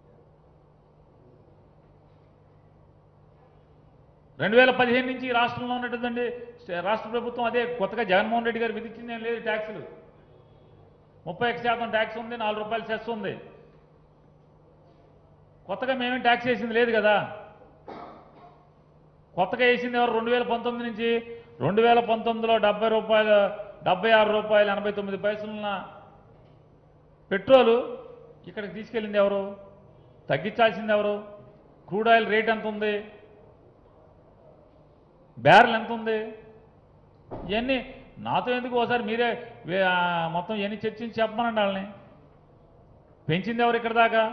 A: రెండు వేల పదిహేను నుంచి రాష్ట్రంలో ఉన్నట్టుందండి రాష్ట్ర ప్రభుత్వం. అదే కొత్తగా జగన్మోహన్ రెడ్డి గారు విధించింది ఏం లేదు. ట్యాక్సులు ముప్పై ఒక శాతం ట్యాక్స్ ఉంది, నాలుగు రూపాయలు సెస్ ఉంది. కొత్తగా మేమేం ట్యాక్స్ వేసింది లేదు కదా. కొత్తగా వేసింది ఎవరు? రెండు వేల పంతొమ్మిది నుంచి రెండు వేల పంతొమ్మిదిలో డెబ్బై రూపాయలు డెబ్బై ఆరు రూపాయలు ఎనభై తొమ్మిది పైసలున్న పెట్రోలు ఇక్కడికి తీసుకెళ్ళింది ఎవరు? తగ్గించాల్సింది ఎవరు? క్రూడ్ ఆయిల్ రేట్ ఎంత ఉంది? బ్యారెల్ ఎంత ఉంది? ఇవన్నీ నాతో ఎందుకు? ఒకసారి మీరే మొత్తం ఇవన్నీ చర్చించి చెప్పమనండి. వాళ్ళని పెంచింది ఎవరు ఇక్కడ దాకా?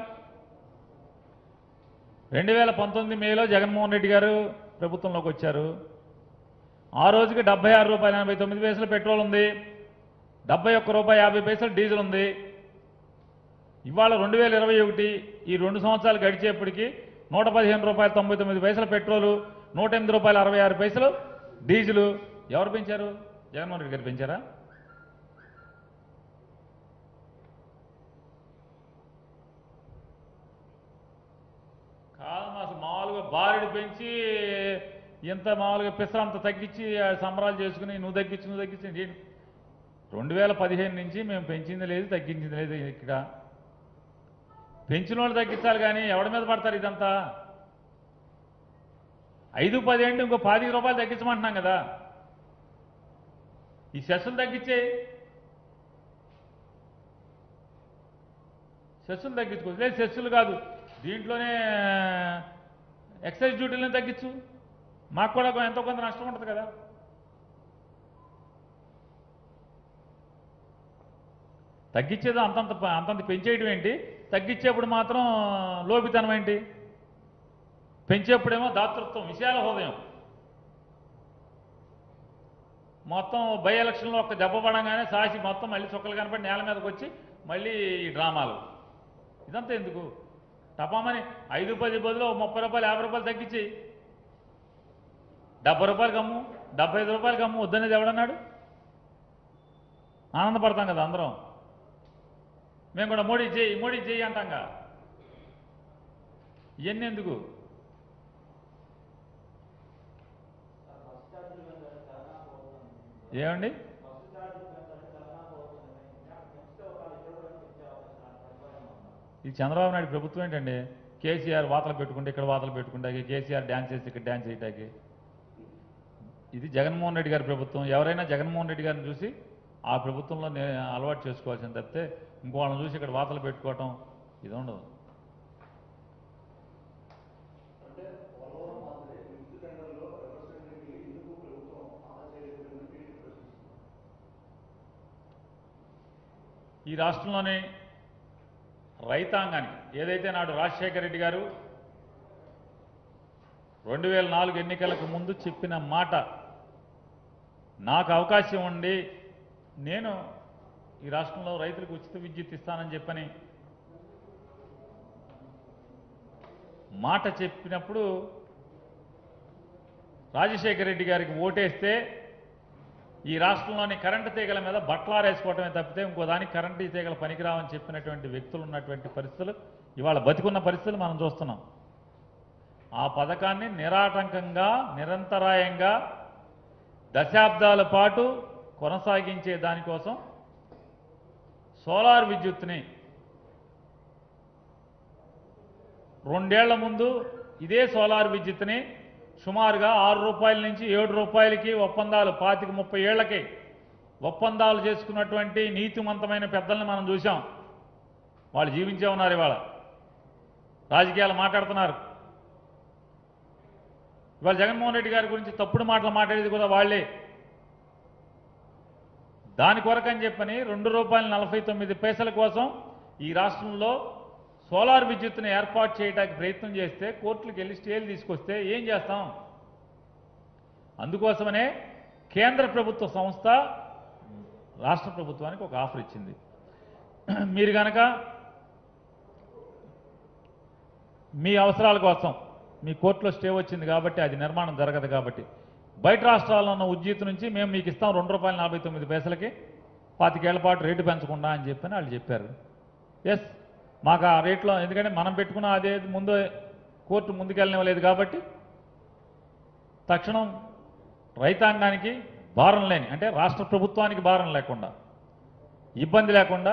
A: రెండు వేల పంతొమ్మిది మేలో జగన్మోహన్ రెడ్డి గారు ప్రభుత్వంలోకి వచ్చారు. ఆ రోజుకి డెబ్బై ఆరు రూపాయలు ఎనభై తొమ్మిది పైసలు పెట్రోల్ ఉంది, డెబ్బై ఒక్క రూపాయి యాభై పైసలు డీజిల్ ఉంది. ఇవాళ రెండు వేల ఇరవై ఒకటి ఈ రెండు సంవత్సరాలు గడిచేప్పటికి నూట పదిహేను రూపాయలు తొంభై తొమ్మిది పైసలు పెట్రోలు, నూట ఎనిమిది రూపాయలు అరవై ఆరు పైసలు డీజిలు. ఎవరు పెంచారు? జగన్మోహన్ రెడ్డి గారు పెంచారా? కాదు, అసలు మామూలుగా బారెడు పెంచి ఇంత మామూలుగా పిసర అంత తగ్గించి సంబరాలు చేసుకుని నువ్వు తగ్గించి నువ్వు తగ్గించి రెండు వేల పదిహేను నుంచి మేము పెంచింది లేదు, తగ్గించింది లేదు. ఇక్కడ పెంచిన వాళ్ళు తగ్గించాలి కానీ ఎవడి మీద పడతారు ఇదంతా? ఐదు పదేంటి ఇంకో పాతిక రూపాయలు తగ్గించమంటున్నాం కదా. ఈ సెస్సులు తగ్గించే సెస్సులు తగ్గించుకోవచ్చు. లేదు సెస్సులు కాదు, దీంట్లోనే ఎక్సైజ్ డ్యూటీలను తగ్గించు, మాకు కూడా ఎంతో కొంత నష్టం ఉంటుంది కదా. తగ్గించేదో అంతంత అంతంత పెంచేయడం ఏంటి? తగ్గించేప్పుడు మాత్రం లోపితనం ఏంటి? పెంచేప్పుడేమో దాతృత్వం, విశాల హృదయం. మొత్తం బై ఎలక్షన్లో ఒక్క దెబ్బ పడంగానే సాసి మొత్తం మళ్ళీ చుక్కలు కనపడి నేల మీదకి వచ్చి మళ్ళీ ఈ డ్రామాలు. ఇదంతా ఎందుకు? తప్పమని ఐదు పది బదులు ముప్పై రూపాయలు యాభై రూపాయలు తగ్గించి డెబ్బై రూపాయలు కమ్ము, డెబ్బై ఐదు రూపాయలు కమ్ము వద్దనేది ఎవడన్నాడు? ఆనందపడతాం కదా అందరం. మేము కూడా మోడీ చేయి మోడీ చేయి అంటాంగా. ఇవన్నీ ఎందుకు? ఏమండి? ఈ చంద్రబాబు నాయుడు ప్రభుత్వం ఏంటండి? కేసీఆర్ వాతలు పెట్టుకుంటే ఇక్కడ వాతలు పెట్టుకుంటాకి, కేసీఆర్ డ్యాన్స్ చేసి ఇక్కడ డ్యాన్స్ చేయటానికి. ఇది జగన్మోహన్ రెడ్డి గారి ప్రభుత్వం. ఎవరైనా జగన్మోహన్ రెడ్డి గారిని చూసి ఆ ప్రభుత్వంలో అలవాటు చేసుకోవాల్సింది తప్పితే ఇంకో వాళ్ళని చూసి ఇక్కడ వాతలు పెట్టుకోవటం ఇది ఉండదు. ఈ రాష్ట్రంలోని రైతాంగానికి ఏదైతే నాడు రాజశేఖర రెడ్డి గారు రెండు వేల నాలుగు ఎన్నికలకు ముందు చెప్పిన మాట, నాకు అవకాశం ఉండి నేను ఈ రాష్ట్రంలో రైతులకు ఉచిత విద్యుత్ ఇస్తానని చెప్పని మాట చెప్పినప్పుడు రాజశేఖర రెడ్డి గారికి ఓటేస్తే ఈ రాష్ట్రంలోని కరెంటు తీగల మీద బట్టలారేసుకోవటమే తప్పితే ఇంకో దానికి కరెంటు తీగల పనికిరావని చెప్పినటువంటి వ్యక్తులు ఉన్నటువంటి పరిస్థితులు ఇవాళ బతికున్న పరిస్థితులు మనం చూస్తున్నాం. ఆ పథకాన్ని నిరాటంకంగా నిరంతరాయంగా దశాబ్దాల పాటు కొనసాగించే దానికోసం సోలార్ విద్యుత్ని రెండేళ్ల ముందు ఇదే సోలార్ విద్యుత్ని సుమారుగా ఆరు రూపాయల నుంచి ఏడు రూపాయలకి ఒప్పందాలు పాతిక ముప్పై ఏళ్లకి ఒప్పందాలు చేసుకున్నటువంటి నీతిమంతమైన పెద్దల్ని మనం చూసాం. వాళ్ళు జీవించే ఉన్నారు, ఇవాళ రాజకీయాలు మాట్లాడుతున్నారు. ఇవాళ జగన్మోహన్ రెడ్డి గారి గురించి తప్పుడు మాటలు మాట్లాడేది కూడా వాళ్లే. దాని కొరకని చెప్పని రెండు రూపాయల నలభై తొమ్మిది పైసల కోసం ఈ రాష్ట్రంలో సోలార్ విద్యుత్తును ఏర్పాటు చేయడానికి ప్రయత్నం చేస్తే కోర్టులకు వెళ్ళి స్టేలు తీసుకొస్తే ఏం చేస్తాం? అందుకోసమనే కేంద్ర ప్రభుత్వ సంస్థ రాష్ట్ర ప్రభుత్వానికి ఒక ఆఫర్ ఇచ్చింది. మీరు కనుక మీ అవసరాల కోసం మీ కోర్టులో స్టే వచ్చింది కాబట్టి అది నిర్మాణం జరగదు కాబట్టి బయట రాష్ట్రాల్లో ఉన్న ఉద్యోగం నుంచి మేము మీకు ఇస్తాం రెండు రూపాయల నలభై తొమ్మిది పైసలకి పాతికేళ్ల పాటు రేటు పెంచకుండా అని చెప్పని వాళ్ళు చెప్పారు. ఎస్, మాకు ఆ రేట్లో, ఎందుకంటే మనం పెట్టుకున్న అదే ముందు కోర్టు ముందుకెళ్ళనివ్వలేదు కాబట్టి తక్షణం రైతాంగానికి భారం లేని, అంటే రాష్ట్ర ప్రభుత్వానికి భారం లేకుండా, ఇబ్బంది లేకుండా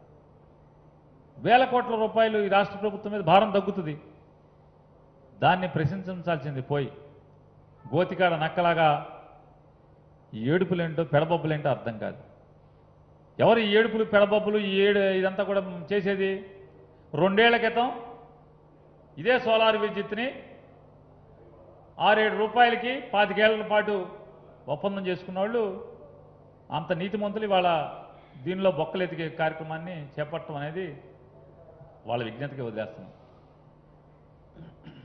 A: వేల కోట్ల రూపాయలు ఈ రాష్ట్ర ప్రభుత్వం మీద భారం తగ్గుతుంది. దాన్ని ప్రశంసించాల్సింది పోయి గోతికాడ నక్కలాగా ఏడుపులేంటో పెడబొబ్బులేంటో అర్థం కాదు. ఎవరు ఈ ఏడుపులు పెడబొబ్బులు ఈ ఏడు ఇదంతా కూడా చేసేది? రెండేళ్ల క్రితం ఇదే సోలార్ విద్యుత్ని ఆరేడు రూపాయలకి పాతికేళ్ల పాటు ఒప్పందం చేసుకున్న వాళ్ళు అంత నీతిమంతులు ఇవాళ దీనిలో బొక్కలు ఎతికే కార్యక్రమాన్ని చేపట్టడం అనేది వాళ్ళ విజ్ఞతకి వదిలేస్తున్నాం.